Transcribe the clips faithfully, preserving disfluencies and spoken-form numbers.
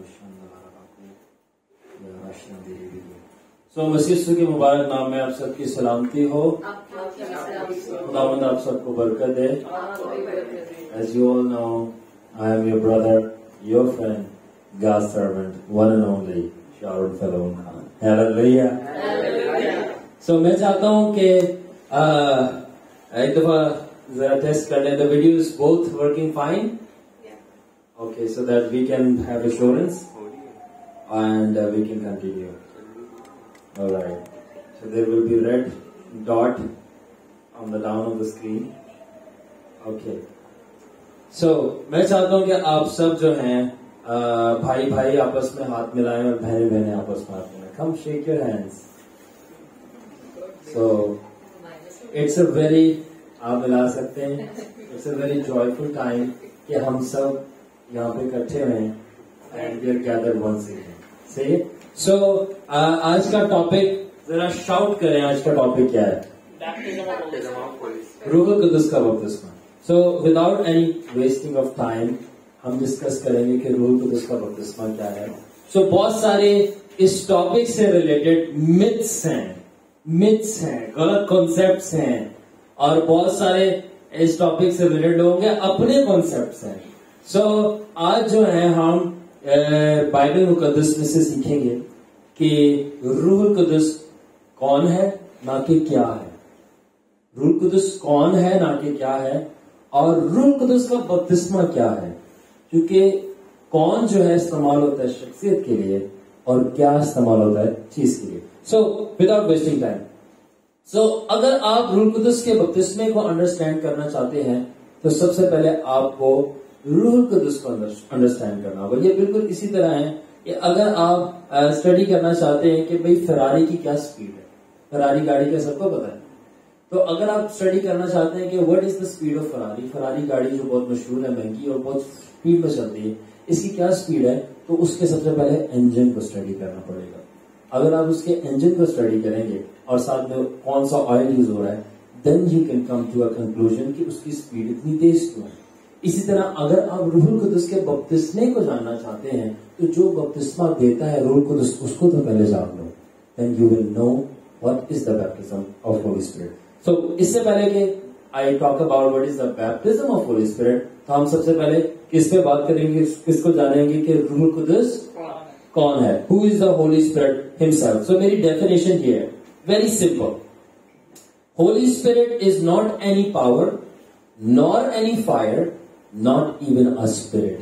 سو مسیح یسوع کے مبارک نام میں آپ سب کی سلامتی ہو. خداوند آپ سب کو برکت دے. As you all know, I am your brother, your friend, God's servant, one and only, Sharon Falun Khan. Hallelujah. So میں چاہتا ہوں کہ ایک دفعہ ذرا ٹیسٹ کر لیں. The video is both working fine. Okay, so that we can have assurance and uh, we can continue. All right. So there will be red dot on the down of the screen. Okay. So میں چاہتا ہوں کہ آپ سب جو ہیں بھائی بھائی آپس میں ہاتھ ملائیں اور بہنیں بہنیں آپس میں ہاتھ ملائیں. Come shake your hands. So it's a very آپ ملا سکتے ہیں. It's a very joyful time کہ ہم سب یہاں پہ اکٹھے ہوئے and we are gathered once again. صحیح. So آج کا ٹاپک ذرا شاؤٹ کریں. آج کا ٹاپک کیا ہے؟ روح القدس کا بپتسمہ. So without any wasting of time ہم ڈسکس کریں گے کہ روح القدس کا بپتسمہ کیا ہے. So بہت سارے اس ٹاپک سے ریلیٹڈ متس ہیں متس ہیں غلط کانسیپٹس ہیں اور بہت سارے اس ٹاپک سے ریلیٹڈ لوگوں کے اپنے کانسیپٹس ہیں. سو so, آج جو ہے ہم بائبل مقدس میں سے سیکھیں گے کہ روح القدس کون ہے نہ کہ کیا ہے. روح القدس کون ہے نہ کہ کیا ہے اور روح القدس کا بپتسمہ کیا ہے. کیونکہ کون جو ہے استعمال ہوتا ہے شخصیت کے لیے اور کیا استعمال ہوتا ہے چیز کے لیے. So without wasting time so اگر آپ روح القدس کے بپتسمے کو انڈرسٹینڈ کرنا چاہتے ہیں تو سب سے پہلے آپ کو روح القدس کو انڈرسٹینڈ کرنا ہوگا. یہ بالکل اسی طرح ہے کہ اگر آپ اسٹڈی کرنا چاہتے ہیں کہ بھئی فراری کی کیا سپیڈ ہے. فراری گاڑی کا سب کو پتا ہے. تو اگر آپ اسٹڈی کرنا چاہتے ہیں کہ what is the speed of فراری فراری گاڑی جو بہت مشہور ہے مہنگی اور بہت سپیڈ میں چلتی ہے اس کی کیا سپیڈ ہے تو اس کے سب سے پہلے انجن کو اسٹڈی کرنا پڑے گا. اگر آپ اس کے انجن کو اسٹڈی کریں گے اور ساتھ میں کون سا آئل یوز ہو رہا ہے then you can come to a conclusion کہ اس کی سپیڈ اتنی تیز کیوں ہے. اسی طرح اگر آپ روح القدس کے بپتسمے کو جاننا چاہتے ہیں تو جو بپتسمہ دیتا ہے روح القدس اس کو تو پہلے جان لو. then you will know what is the baptism of Holy Spirit. so اس سے پہلے کہ I talk about what is the baptism of Holy Spirit تو ہم سب سے پہلے کس پہ بات کریں گے کس کو جانیں گے کہ روح القدس کون ہے. who is the Holy Spirit himself. so میری ڈیفینیشن یہ ہے very simple. Holy Spirit is not any power nor any fire not even a spirit.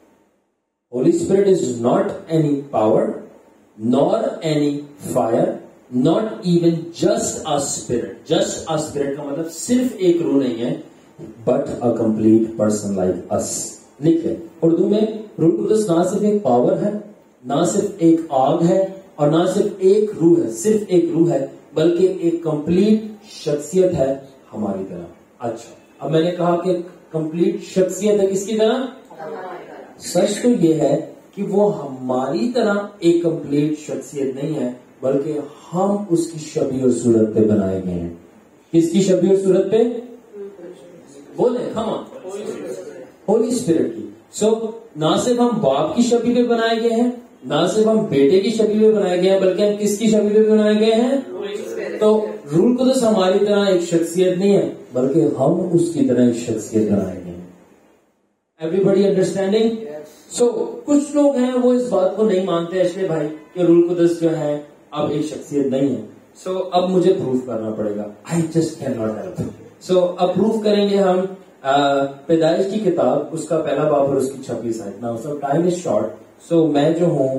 Holy Spirit is not any power nor any fire not even just a spirit. just a spirit کا مطلب صرف ایک روح نہیں ہے but a complete person like us. لکھ لیں اردو میں روح القدس نہ صرف ایک پاور ہے نہ صرف ایک آگ ہے اور نہ صرف ایک روح ہے صرف ایک روح ہے بلکہ ایک کمپلیٹ شخصیت ہے ہماری طرح. اچھا اب میں نے کہا کہ کمپلیٹ شخصیت ہے کس کی طرح. سچ تو یہ ہے کہ وہ ہماری طرح ایک کمپلیٹ شخصیت نہیں ہے بلکہ ہم اس کی شبیہ اور صورت پہ بنائے گئے ہیں. کس کی شبیہ اور صورت پہ بولیں کم آن ہولی اسپرٹ کی. سو نہ صرف ہم باپ کی شبیہ پہ بنائے گئے ہیں نہ صرف ہم بیٹے کی شبیہ پہ بنائے گئے ہیں بلکہ ہم کس کی شبیہ پہ بنائے گئے ہیں. تو روح القدس ہماری طرح ایک شخصیت نہیں ہے بلکہ ہم اس کی طرح ایک شخصیت بنائے گئے ہیں. Every understanding. سو کچھ لوگ ہیں وہ اس بات کو نہیں مانتے اشرے بھائی کہ روح القدس جو ہے اب ایک شخصیت نہیں ہے. سو so, اب مجھے پروف کرنا پڑے گا. I just can not help. So اب پروف کریں گے ہم پیدائش کی کتاب اس کا پہلا باب اور اس کی چھبیس آیت. نا سو ٹائم از شارٹ. سو میں جو ہوں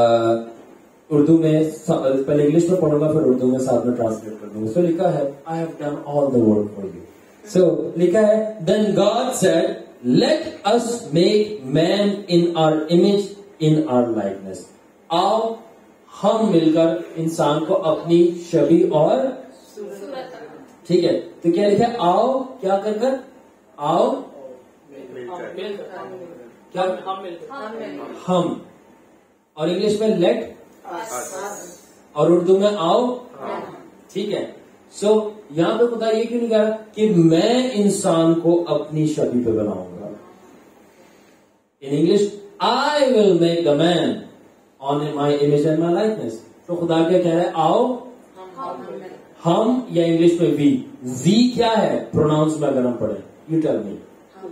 اردو میں پہلے انگلش میں پڑھوں گا پھر اردو میں ساتھ میں ٹرانسلیٹ کر دوں گا. سو لکھا ہے I have done all the work for you. سو لکھا ہے then God said let us make man in our image in our likeness. آؤ ہم مل کر انسان کو اپنی شبیہ اور ٹھیک ہے. تو کیا لکھا ہے آؤ کیا کر کر آؤ کیا ہم اور انگلش میں لیٹ اور اردو میں آؤ ٹھیک ہے. سو یہاں پہ خدا یہ کیوں نہیں کہا کہ میں انسان کو اپنی شبیہ پہ بناؤں گا. In English I will make the man on my image and my likeness. تو خدا کیا کہہ رہا ہے؟ آؤ ہم, یا انگلش میں وی. وی کیا ہے پروناؤنس میں اگر ہم پڑھیں؟ You tell me.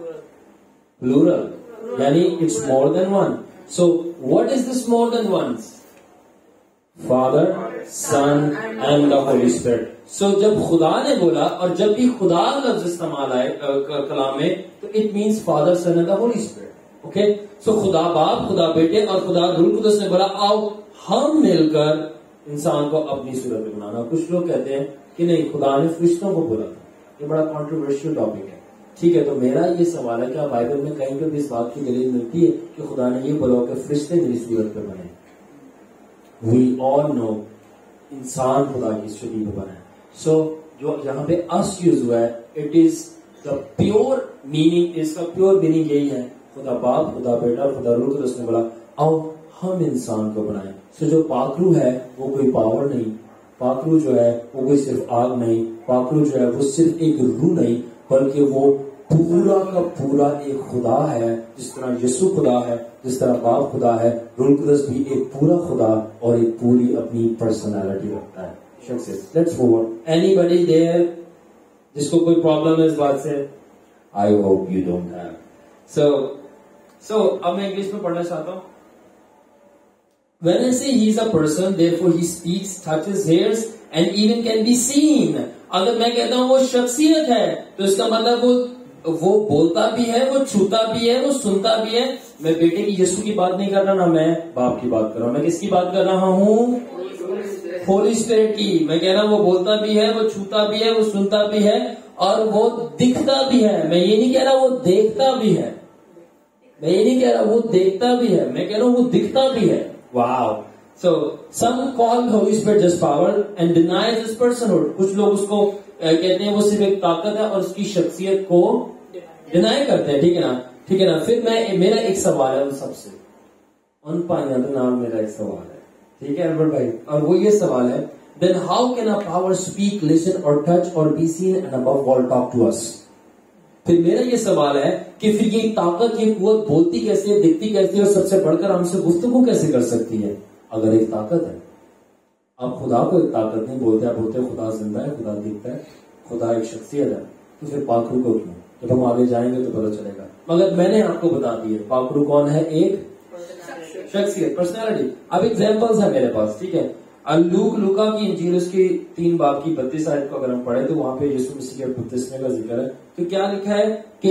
پلورل, یعنی it's more than one. So what is this more than ones? Father, Son and the Holi spirit. So جب خدا نے بولا, اور جب بھی خدا لفظ استعمال آئے کلام میں, تو it means Father, Son and the Holi spirit. Okay, so خدا باپ, خدا بیٹے اور خدا روح القدس نے بولا آؤ ہم مل کر انسان کو اپنی صورت میں بنانا. کچھ لوگ کہتے ہیں کہ نہیں, خدا نے فرشتوں کو بولا تھا. یہ بڑا کنٹروورشل ٹاپک ہے. ٹھیک ہے, تو میرا یہ سوال ہے, کیا بائبل میں کہیں پہ بھی اس بات کی دلیل ملتی ہے کہ خدا نے یہ بولا کہ فرشتے میری صورت پہ بنے؟ We all know انسان خدا کی شکل میں بنا ہے. سو جو یہاں پہ اس یوز ہوا ہے, it is the pure meaning, اس کا پیور میننگ یہی ہے, خدا باپ, خدا بیٹا اور خدا روح القدس نے بولا آؤ ہم انسان کو بنائیں. سو جو پاکرو ہے وہ کوئی پاور نہیں, پاکرو جو ہے وہ کوئی صرف آگ نہیں, پاکرو جو ہے وہ صرف ایک روح نہیں, بلکہ وہ پورا کا پورا ایک خدا ہے. جس طرح یسوع خدا ہے, جس طرح باپ خدا ہے, روح القدس بھی ایک پورا خدا اور ایک پوری اپنی پرسنالٹی رکھتا ہے. Let's move on. Anybody there جس کو کوئی پرابلم ہے اس بات سے؟ I hope you don't have. So, so اب میں انگلش میں پڑھنا چاہتا ہوں. When I say he is a person, therefore he speaks, touches, hears, and even can be seen. اگر میں کہتا ہوں وہ شخصیت ہے, تو اس کا مطلب وہ وہ بولتا بھی ہے, وہ چھوتا بھی ہے, وہ سنتا بھی ہے. میں بیٹے کی یسوع کی بات نہیں کر رہا, نہ میں باپ کی بات کر رہا ہوں. میں کس کی بات کر رہا ہوں؟ ہولی اسپرٹ کی. میں کہہ رہا ہوں وہ بولتا بھی ہے, وہ چھوتا بھی ہے, وہ سنتا بھی ہے, اور وہ دکھتا بھی ہے. میں یہ نہیں کہہ رہا وہ دیکھتا بھی ہے, میں یہ نہیں کہہ رہا وہ دیکھتا بھی ہے, میں کہہ رہا ہوں وہ دکھتا بھی ہے. واو. So some call Holy Spirit just power and denies his personhood. کچھ لوگ اس کو کہتے ہیں وہ صرف ایک طاقت ہے اور اس کی شخصیت کو ڈینائی کرتے ہیں. ٹھیک ہے نا, ٹھیک ہے نا. پھر میں میرا ایک سوال ہے ان سب سے, ان پائیاں کے نام میرا ایک سوال ہے, ٹھیک ہے البرٹ بھائی, اور وہ یہ سوال ہے, then how can a power speak, listen or touch or be seen and above all talk to us? پھر میرا یہ سوال ہے کہ پھر یہ طاقت, یہ قوت بولتی کیسے ہے, دکھتی کیسے ہے, اور سب سے بڑھ کر ہم سے گفتگو کیسے کر سکتی ہے؟ اگر ایک طاقت ہے, آپ خدا کو ایک طاقت نہیں بولتے, آپ بولتے خدا زندہ ہے, خدا دکھتا ہے, خدا ایک شخصیت ہے, تو پھر پاکرو کو کیوں؟ جب ہم آگے جائیں گے تو پتہ چلے گا. مگر میں نے آپ کو بتا دیا پاکرو کون ہے, ایک شخصیت, پرسنالٹی. اب ایگزامپلز ہے میرے پاس, ٹھیک ہے. لوک لوکا کی انجیل اس کی تین باب کی بتیس آیت کو اگر ہم پڑھیں تو وہاں پہ یسوع مسیح کے بپتسمے کا ذکر ہے. تو کیا لکھا ہے کہ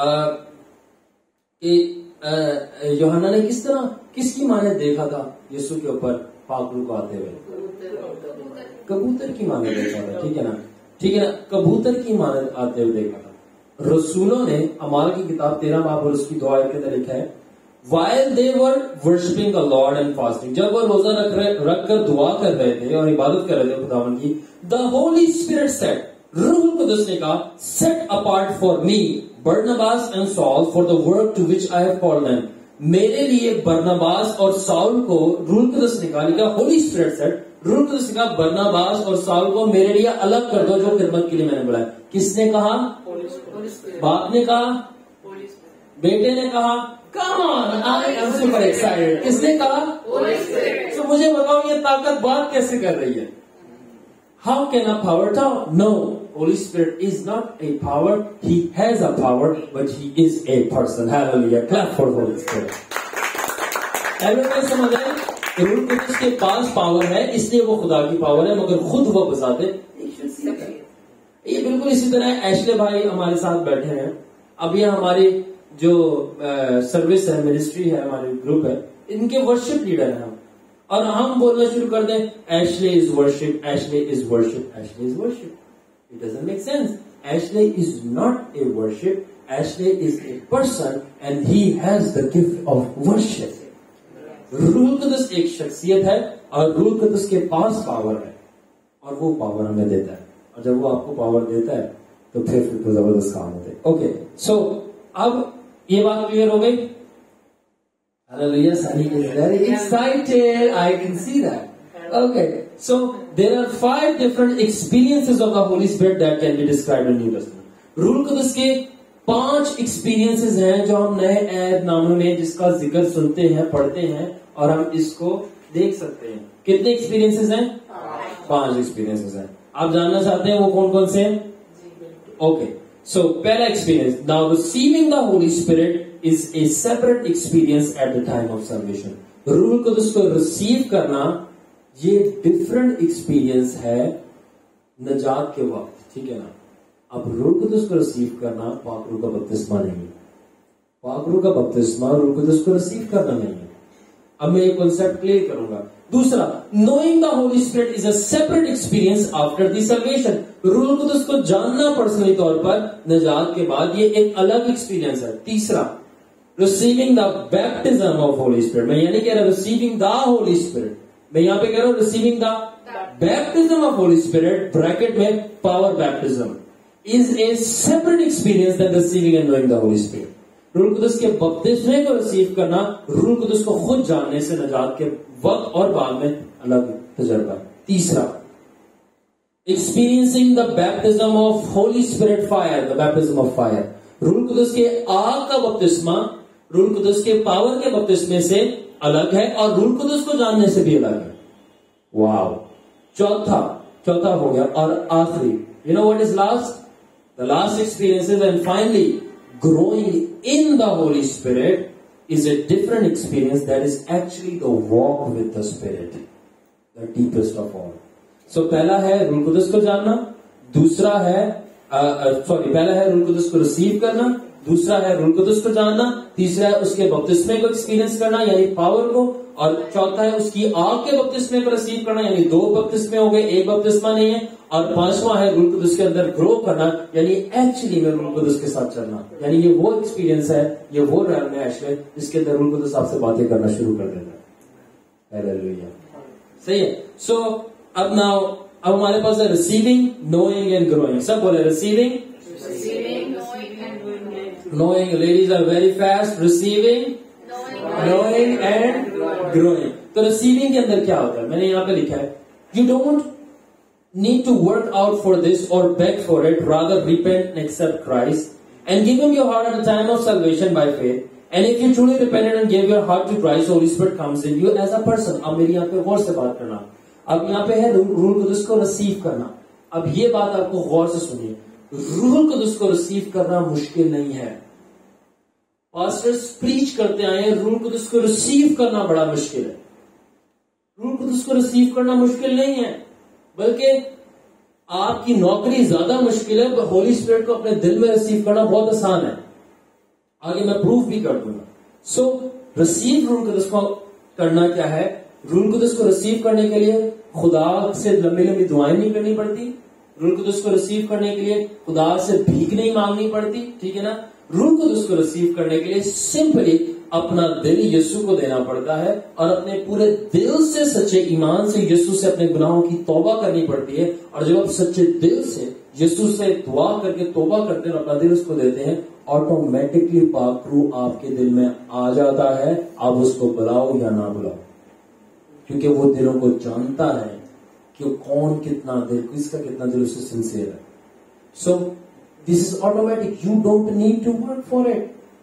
یوحنا نے کس طرح, کس کی ماں نے دیکھا تھا یسوع کے اوپر پاکرو کو آتے ہوئے؟ کبوتر کی ماں نے دیکھا تھا. ٹھیک ہے نا, ٹھیک ہے نا, کبوتر کی ماں نے آتے ہوئے دیکھا تھا. رسولوں نے اعمال کی کتاب تیرہ باب اور اس کی دو آیت کے اندر لکھا ہے, while they were worshipping the Lord and fasting, جب وہ روزہ رکھ رہے رکھ کر دعا کر رہے تھے اور عبادت کر رہے تھے خداوند کی, the Holy Spirit said, روح القدس نے کہا, set apart for me Barnabas and Saul for the work to which I have called them. میرے لیے برناباس اور ساؤل کو روح القدس نے کہا, لکھا Holy Spirit said, روح القدس نے کہا برناباس اور ساؤل کو میرے لیے الگ کر دو جو خدمت کے لیے میں نے بلایا. کس نے کہا؟ باپ نے کہا, بیٹے نے کہا. Come on, I am super excited. کس نے کہا؟ تو مجھے بتاؤ یہ طاقت بات کیسے کر رہی ہے؟ How can a power talk? No, Holy Spirit is not a power. He has a power, but he is a person. Hallelujah. Clap for Holy Spirit. ایسے سمجھ آئے کہ روح القدس کے پاس پاور ہے, اس لیے وہ خدا کی پاور ہے, مگر خود وہ بذاتے. یہ بالکل اسی طرح ایشلے بھائی ہمارے ساتھ بیٹھے ہیں. اب یہ ہماری جو سروس ہے, منسٹری ہے, ہمارے گروپ ہے, ان کے ورشپ لیڈر ہیں ہم, اور ہم بولنا شروع کر دیں Ashley is worship, Ashley is worship, Ashley is worship. It doesn't make sense. Ashley is not a worship. Ashley is a person and he has the gift of worship. روح القدس ایک شخصیت ہے اور روح القدس کے پاس پاور ہے, اور وہ پاور ہمیں دیتا ہے, اور جب وہ آپ کو پاور دیتا ہے تو پھر پھر تو زبردست کام ہوتے. اوکے, سو اب یہ بات کلیئر ہو گئی. Hallelujah, Sunny is very excited. I can see that. Okay, so there are five different experiences of the Holy Spirit that can be described in New Testament. روح القدس کے پانچ ایکسپیرینسز ہیں جو ہم نئے عہد نامے میں جس کا ذکر سنتے ہیں, پڑھتے ہیں اور ہم اس کو دیکھ سکتے ہیں. کتنے ایکسپیرینسز ہیں؟ پانچ ایکسپیرینسز ہیں. آپ جاننا چاہتے ہیں وہ کون کون سے ہیں؟ اوکے, سو پہلا experience, now receiving the Holi spirit is a separate experience at the time of salvation. روح القدس کو ریسیو کرنا یہ ڈفرنٹ ایکسپیرینس ہے نجات کے وقت, ٹھیک ہے نا. اب روح القدس کو ریسیو کرنا پاک روح کا بپتسمہ نہیں ہے. پاک روح کا بپتسمہ روح القدس کو ریسیو کرنا نہیں ہے. اب میں یہ کنسپٹ کلیئر کروں گا. دوسرا, knowing the Holi spirit is a separate experience after the salvation. روح القدس کو جاننا پرسنلی طور پر نجات کے بعد یہ ایک الگ ایکسپیرینس ہے. تیسرا, receiving the baptism of Holi Spirit. میں یہ نہیں کہہ رہا ریسیونگ دا ہولی اسپرٹ, میں یہاں پہ کہہ رہا ہوں receiving the baptism of Holi Spirit bracket میں power baptism is a separate experience than receiving and knowing the Holy Spirit. روح القدس کے بپتسمے کو ریسیو کرنا روح القدس کو خود جاننے سے نجات کے وقت اور بعد میں الگ تجربہ. تیسرا, experiencing the baptism of Holy Spirit fire, the baptism of fire. روح القدس کے آگ کا بپتسمہ روح القدس کے پاور کے بپتسمے سے الگ ہے اور روح القدس کو جاننے سے بھی الگ ہے. واو. چوتھا چوتھا ہو گیا اور آخری, you know what is last? The last experiences and finally growing in the Holy Spirit is a different experience that is actually the walk with the Spirit, the deepest of all. So پہلا ہے روح القدس کو جاننا, دوسرا ہے sorry پہلا ہے روح القدس کو ریسیو کرنا, دوسرا ہے روح القدس کو جاننا, تیسرا ہے اس کے بپتسمے کو ایکسپیرینس کرنا یعنی پاور کو, اور چوتھا ہے اس کی آگ کے بپتسمے کو ریسیو کرنا یعنی دو بپتسمے ہو گئے, ایک بپتسمہ نہیں ہے, اور پانچواں ہے روح القدس کے اندر گرو کرنا یعنی ایکچولی میں روح القدس کے ساتھ چلنا. یعنی یہ وہ ایکسپیرینس ہے, یہ وہ ریلم ہے ایکچولی جس کے اندر روح القدس آپ سے باتیں کرنا شروع کر دیتا ہے. ہیلیلویا, صحیح ہے. سو اب ناؤ اب ہمارے پاس ہے ریسیونگ, نوئنگ اینڈ گروئنگ. سب بولے receiving, knowing. Ladies are very fast. Receiving, knowing and growing. تو ریسیونگ کے اندر کیا ہوتا ہے, میں نے یہاں پہ لکھا ہے, you don't need to work out for this or beg for it, rather repent and accept Christ and give him your heart at the time of salvation by faith. And if you truly repented and gave your heart to Christ, Holy Spirit comes in you as a person. اب میری یہاں پہ غور سے بات کرنا, اب یہاں پہ ہے روح القدس کو ریسیو کرنا. اب یہ بات آپ کو غور سے سنیے, روح القدس کو ریسیو کرنا مشکل نہیں ہے. پاسٹرز پریچ کرتے آئے ہیں روح القدس کو ریسیو کرنا بڑا مشکل ہے. روح القدس کو ریسیو کرنا مشکل نہیں ہے, بلکہ آپ کی نوکری زیادہ مشکل ہے. ہولی اسپرٹ کو اپنے دل میں ریسیو کرنا بہت آسان ہے. آگے میں پروف بھی کر دوں گا. سو ریسیو روح القدس کو کرنا کیا ہے, روح القدس کو ریسیو کرنے کے لیے خدا سے لمبی لمبی دعائیں نہیں کرنی پڑتی. روح القدس کو ریسیو کرنے کے لیے خدا سے بھیک نہیں مانگنی پڑتی, ٹھیک ہے نا. روح القدس کو ریسیو کرنے کے لیے سمپلی اپنا دل یسوع کو دینا پڑتا ہے اور اپنے پورے دل سے سچے ایمان سے یسوع سے اپنے گناہوں کی توبہ کرنی پڑتی ہے. اور جب آپ سچے دل سے یسوع سے دعا کر کے توبہ کرتے ہیں اور اپنا دل اس کو دیتے ہیں, آٹومیٹکلی پاک روح آپ کے دل میں آ جاتا ہے. آپ اس کو بلاؤ یا نہ بلاؤ, کیونکہ وہ دلوں کو جانتا ہے کہ کون کتنا دل, کس کا کتنا دل اس سے سنسیئر ہے. So this is automatic, you don't need to work for it.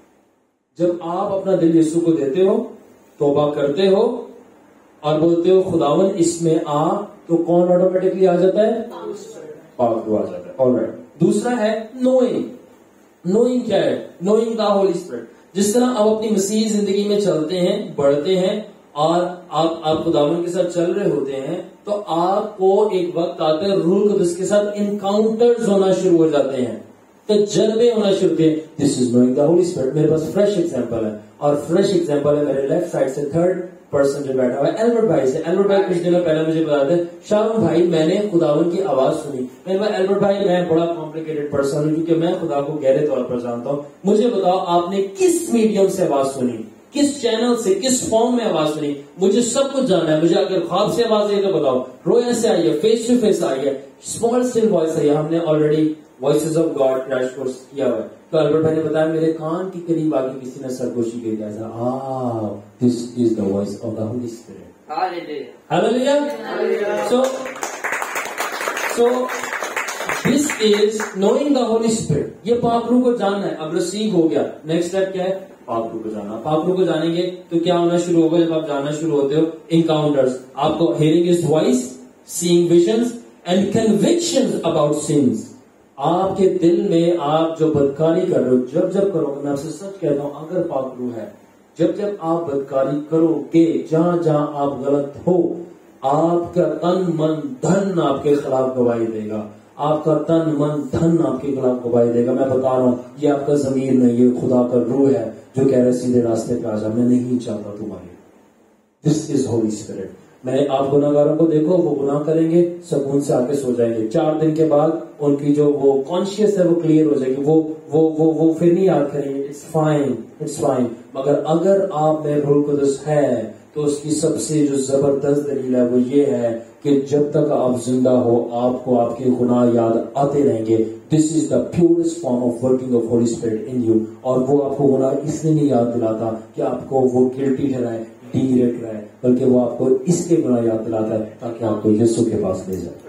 جب آپ اپنا دل یسوع کو دیتے ہو, توبہ کرتے ہو اور بولتے ہو خداون اس میں آ, تو کون آٹومیٹکلی آ جاتا ہے؟ پاک روح آ جاتا ہے. آلرائٹ. دوسرا ہے نوئنگ. نوئنگ کیا ہے؟ Knowing the Holi Spirit. جس طرح آپ اپنی مسیحی زندگی میں چلتے ہیں, بڑھتے ہیں اور آپ آپ خداون کے ساتھ چل رہے ہوتے ہیں, تو آپ کو ایک وقت آتا ہے روح القدس کے ساتھ انکاؤنٹرز ہونا شروع ہو جاتے ہیں, تجربے ہونا شروع ہوتے ہیں. This is knowing the Holi Spirit. میرے پاس فریش ایگزامپل ہے, اور فریش ایگزامپل ہے میرے لیفٹ سائڈ سے تھرڈ پرسن جو بیٹھا ہوا ہے, ایلبرٹ بھائی سے. ایلبرٹ بھائی کچھ دنوں پہلے مجھے بتاتے ہیں, شاہم بھائی میں نے خداون کی آواز سنی. میں نے کہا ایلبرٹ بھائی میں بڑا کمپلیکیٹڈ پرسن ہوں کیونکہ میں خدا کو گہرے طور پر جانتا ہوں. مجھے بتاؤ آپ نے کس میڈیم سے آواز سنی, کس چینل سے, کس فارم میں آواز سنی؟ مجھے سب کچھ جاننا ہے. مجھے اگر خواب سے آواز آئی تو بتاؤ, رویا سے آئی ہے, فیس ٹو فیس آئی ہے, اسمال اسٹل وائس آئی ہے. ہم نے already voices of God crash course کیا ہوا ہے. تو البرٹ بھائی نے بتایا میرے کان کے قریب آ کے کسی نے سرگوشی کی, ایسا آ this is the voice of the Holi Spirit. Hallelujah. So so this is knowing the Holy Spirit. یہ پاک روح کو جاننا ہے. اب رسیو ہو گیا. نیکسٹ اسٹیپ کیا ہے؟ پاک روح کو جاننا. پاک روح کو جانیں گے تو کیا ہونا شروع ہوگا؟ جب آپ جاننا شروع ہوتے ہو انکاؤنٹرز. آپ کو hearing his voice, seeing visions and convictions about sins. آپ کے دل میں آپ جو بدکاری کر رہے ہو, جب جب کرو گے, میں آپ سے سچ کہتا ہوں, اگر پاک روح ہے, جب جب آپ بدکاری کرو گے, جہاں جہاں آپ غلط ہو, آپ کا تن من دھن آپ کے خلاف گواہی دے گا. آپ کا تن من دھن آپ کے خلاف گواہی دے گا. میں بتا رہا ہوں, یہ آپ کا ضمیر نہیں, یہ خدا کا روح ہے جو کہہ رہے سیدھے راستے پہ آ جا, میں نہیں چاہتا تمہاری. This is Holi Spirit. میں آپ گناہگاروں کو دیکھو, وہ گناہ کریں گے, سکون سے آ کے سو جائیں گے. چار دن کے بعد ان کی جو وہ کانشیس ہے وہ کلیئر ہو جائے گی, وہ وہ وہ وہ پھر نہیں یاد کریں گے. It's fine, it's fine. مگر اگر آپ میں روح القدس ہے تو اس کی سب سے جو زبردست دلیل ہے وہ یہ ہے کہ جب تک آپ زندہ ہو, آپ کو آپ کے گناہ یاد آتے رہیں گے. This is the purest form of working of Holi spirit in you. اور وہ آپ کو گناہ اس لیے نہیں یاد دلاتا کہ آپ کو وہ گلٹی ٹھہرائے, ڈیگریڈ رہے, بلکہ وہ آپ کو اس لیے گناہ یاد دلاتا ہے تاکہ آپ کو یسوع کے پاس لے جائے.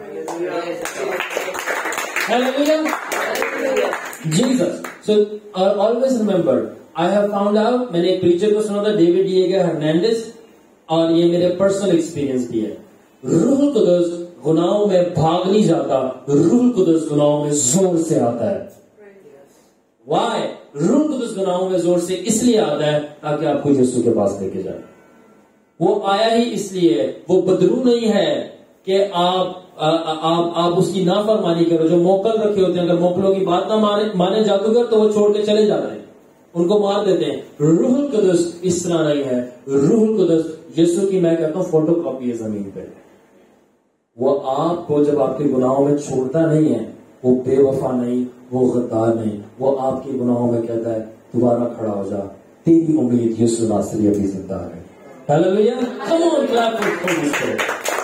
Jesus. So uh, always remember, I have found out, میں نے ایک پریچر کو سنا تھا, ڈیوڈ ڈیگو ہرنانڈیز, اور یہ میرے پرسنل ایکسپیرینس بھی ہے. روح القدس گناہوں میں بھاگ نہیں جاتا, روح القدس گناہوں میں زور سے آتا ہے. Why? روح القدس گناہوں میں زور سے اس لیے آتا ہے تاکہ آپ کو یسوع کے پاس لے کے جائے. وہ آیا ہی اس لیے, وہ بدرو نہیں ہے کہ آپ آپ آپ اس کی نافرمانی کرو. جو موکل رکھے ہوتے ہیں, اگر موکلوں کی بات نہ مانے مانے جادوگر, تو وہ چھوڑ کے چلے جاتے ہیں, ان کو مار دیتے ہیں. روح القدس اس طرح نہیں ہے. روح القدس یسوع کی, میں کہتا ہوں, فوٹو کاپی ہے زمین پہ. وہ آپ کو جب آپ کے گناہوں میں چھوڑتا نہیں ہے, وہ بے وفا نہیں, وہ غدار نہیں, وہ آپ کے گناہوں میں کہتا ہے دوبارہ کھڑا ہو جا, تیری امید یسوع ناصری ابھی زندہ ہے. Hallelujah. Come on, clap for Holy Spirit.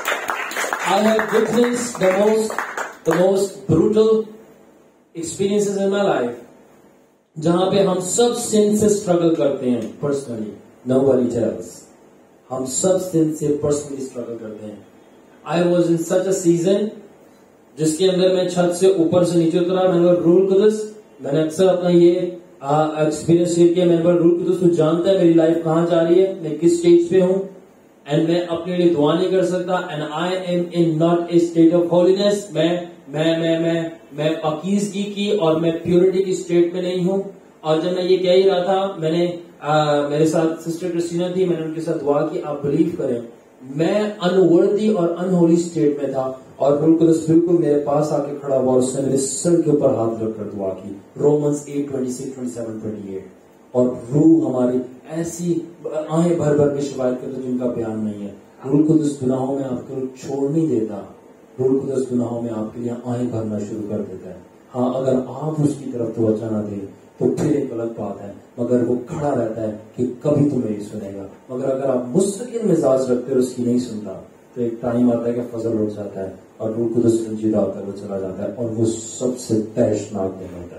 I have witnessed the most, the most brutal experiences in my life, جہاں پہ ہم سب sin سے struggle کرتے ہیں personally. Nobody tells. ہم سب sin سے personally struggle کرتے ہیں. I was in such a season جس کے اندر میں چھت سے اوپر سے نیچے اترا. میں نے روح القدس, میں نے اکثر اپنا یہ ایکسپیرینس شیئر کیا. میں نے روح القدس تو جانتا ہے میری لائف کہاں جا رہی ہے, میں کس اسٹیج پہ ہوں, اینڈ میں اپنے لیے دعا نہیں کر سکتا. And I am in not a state of holiness. میں میں میں میں میں پاکیزگی کی اور میں پیورٹی کی اسٹیٹ میں نہیں ہوں. اور جب میں یہ کہہ ہی رہا تھا, میں نے میرے ساتھ سسٹر کرسٹینا تھی, میں نے ان کے ساتھ دعا کی. آپ بلیو کریں, میں انوردی اور انہولی اسٹیٹ میں تھا, اور روح القدس بالکل میرے پاس آ کے کھڑا ہوا اور اس نے میرے سر کے اوپر ہاتھ رکھ کر دعا کی. Romans eight twenty six twenty seven twenty eight. اور روح ہماری ایسی آہیں بھر بھر کے شکایت کرتے جن کا بیان نہیں ہے. روح القدس گناہوں میں آپ کو چھوڑ نہیں دیتا, روح القدس گناہوں میں آپ کے لیے آہیں بھرنا شروع کر دیتا ہے. ہاں, اگر آپ اس کی طرف توجہ نہ دیں تو پھر ایک غلط بات ہے, مگر وہ کھڑا رہتا ہے کہ کبھی تمہیں نہیں سنے گا. مگر اگر آپ مستقل مزاج رکھتے اور اس کی نہیں سنتا, تو ایک ٹائم آتا ہے کہ فضل اٹھ جاتا ہے اور روح القدس سنجیدہ ہوتا ہے, وہ چلا جاتا ہے, اور وہ سب سے تحشناک دن ہوتا ہے.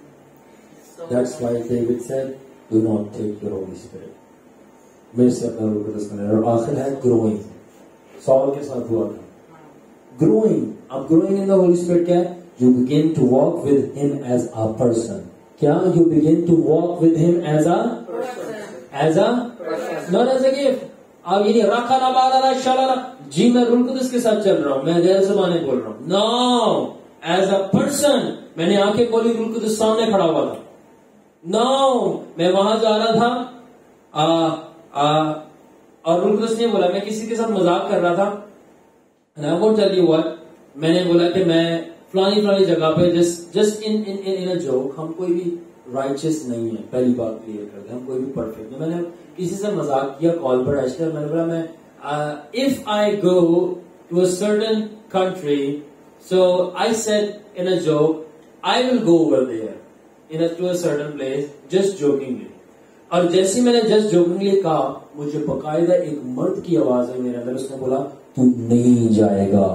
That's why David said, do not take your Holy Spirit. میرے سے اپنا روح القدس میں. اور آخر ہے growing. سال کے ساتھ ہوا تھا growing. اب growing in the Holy Spirit کیا ہے؟ You begin to walk with him as a person. کیا you begin to walk with him as a person. As a person. Not as a gift. اب یہ نہیں رکھا نہ بالا شالا, جی میں روح القدس کے ساتھ چل رہا ہوں, میں غیر زبانیں بول رہا ہوں. No, as a person. میں نے آنکھیں کھولی, روح القدس سامنے کھڑا ہوا تھا. No, میں وہاں جا رہا تھا آ, آ, اور روح القدس نے بولا, میں کسی کے ساتھ مذاق کر رہا تھا, and I won't tell you what. میں نے بولا کہ میں فلانی فلانی جگہ پہ just just in in in a joke, ہم کوئی بھی رائچس نہیں ہے, پہلی بات کلیئر کر دیں, ہم کوئی بھی پرفیکٹ نہیں. میں نے کسی سے مذاق کیا کال پر ایسے, میں نے بولا میں if I go to a certain country, so I said in a joke, I will go over there in a to a certain place just jokingly. اور جیسے میں نے جسٹ جوکنگلی کہا, مجھے باقاعدہ ایک مرد کی آواز ہے میرے اندر, اس نے بولا تو نہیں جائے گا.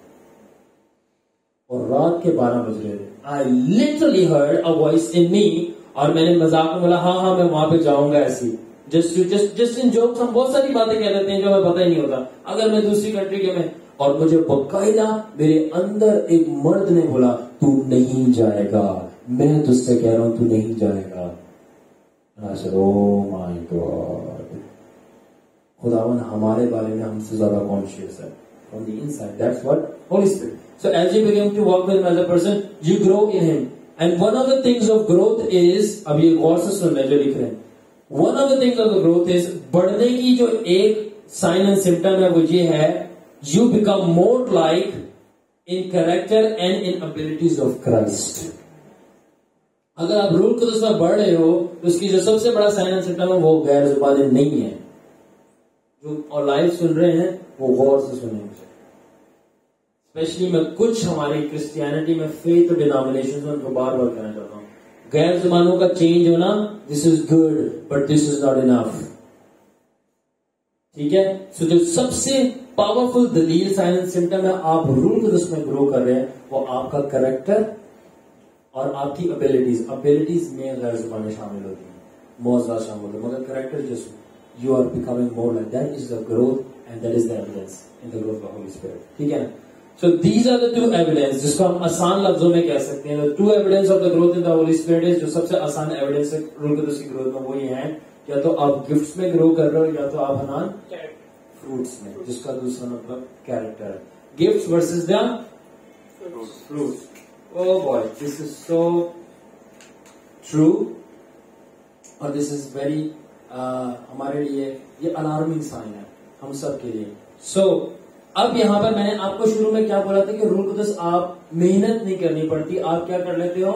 اور رات کے بارہ بج رہے تھے. I literally heard a voice in me, اور میں نے مذاق میں بولا ہاں ہاں میں وہاں پہ جاؤں گا. ایسی just just just in jokes ہم بہت ساری باتیں کہہ لیتے ہیں جو ہمیں پتہ ہی نہیں ہوتا. اگر میں دوسری کنٹری کے میں, اور مجھے باقاعدہ میرے اندر ایک مرد نے بولا تو نہیں جائے گا, میں تجھ سے کہہ رہا ہوں تو نہیں جائے گا. oh my God, خداون ہمارے بارے میں ہم سے زیادہ کانشیس ہے from the inside. That's what Holy Spirit. So as you begin to walk with another person, you grow in him. And one of the things of growth is, اب یہ غور سے سن میں جو لکھ رہے ہیں, one of the things of the growth is, بڑھنے کی جو ایک sign and symptom ہے وہ یہ ہے, you become more like in character and in abilities of Christ. اگر آپ روح القدس میں بڑھ رہے ہو تو اس کی جو سب سے بڑا سائن اینڈ سمپٹم ہے وہ غیر زبانیں نہیں ہے. جو اور لائف سن رہے ہیں وہ غور سے سنیں گے. اسپیشلی میں کچھ ہماری کرسچینٹی میں فیتھ ڈینامینیشن ان کو بار بار کہنا چاہتا ہوں, غیر زبانوں کا چینج ہونا, this is good but this is not enough. ٹھیک ہے, سو جو سب سے پاورفل دلیل سائن اینڈ سمپٹم ہے آپ روح القدس میں گرو کر رہے ہیں وہ آپ کا کریکٹر اور آپ کی ابیلٹیز. ابیلٹیز میں غیر زبانیں شامل ہوتی ہیں, موضوعات شامل ہوتے ہیں, مگر کریکٹر جس you are becoming more like that is the growth and that is the evidence in the growth of Holi spirit. ٹھیک ہے نا. So these are the two evidence جس کو ہم آسان لفظوں میں کہہ سکتے ہیں. Two evidence of the growth in the Holi spirit is, جو سب سے آسان ایویڈنس ہے روح القدس کی گروتھ میں وہ یہ ہے, یا تو آپ گفٹس میں گرو کر رہے ہو یا تو آپ حنان فروٹس میں, جس کا دوسرا مطلب کیریکٹر ہے. Gifts versus the fruits. Oh boy, this is so true اور this is very ہمارے لیے یہ الارمنگ سائن ہے ہم سب کے لیے. سو اب یہاں پر میں نے آپ کو شروع میں کیا بولا تھا کہ روح القدس آپ محنت نہیں کرنی پڑتی, آپ کیا کر لیتے ہو,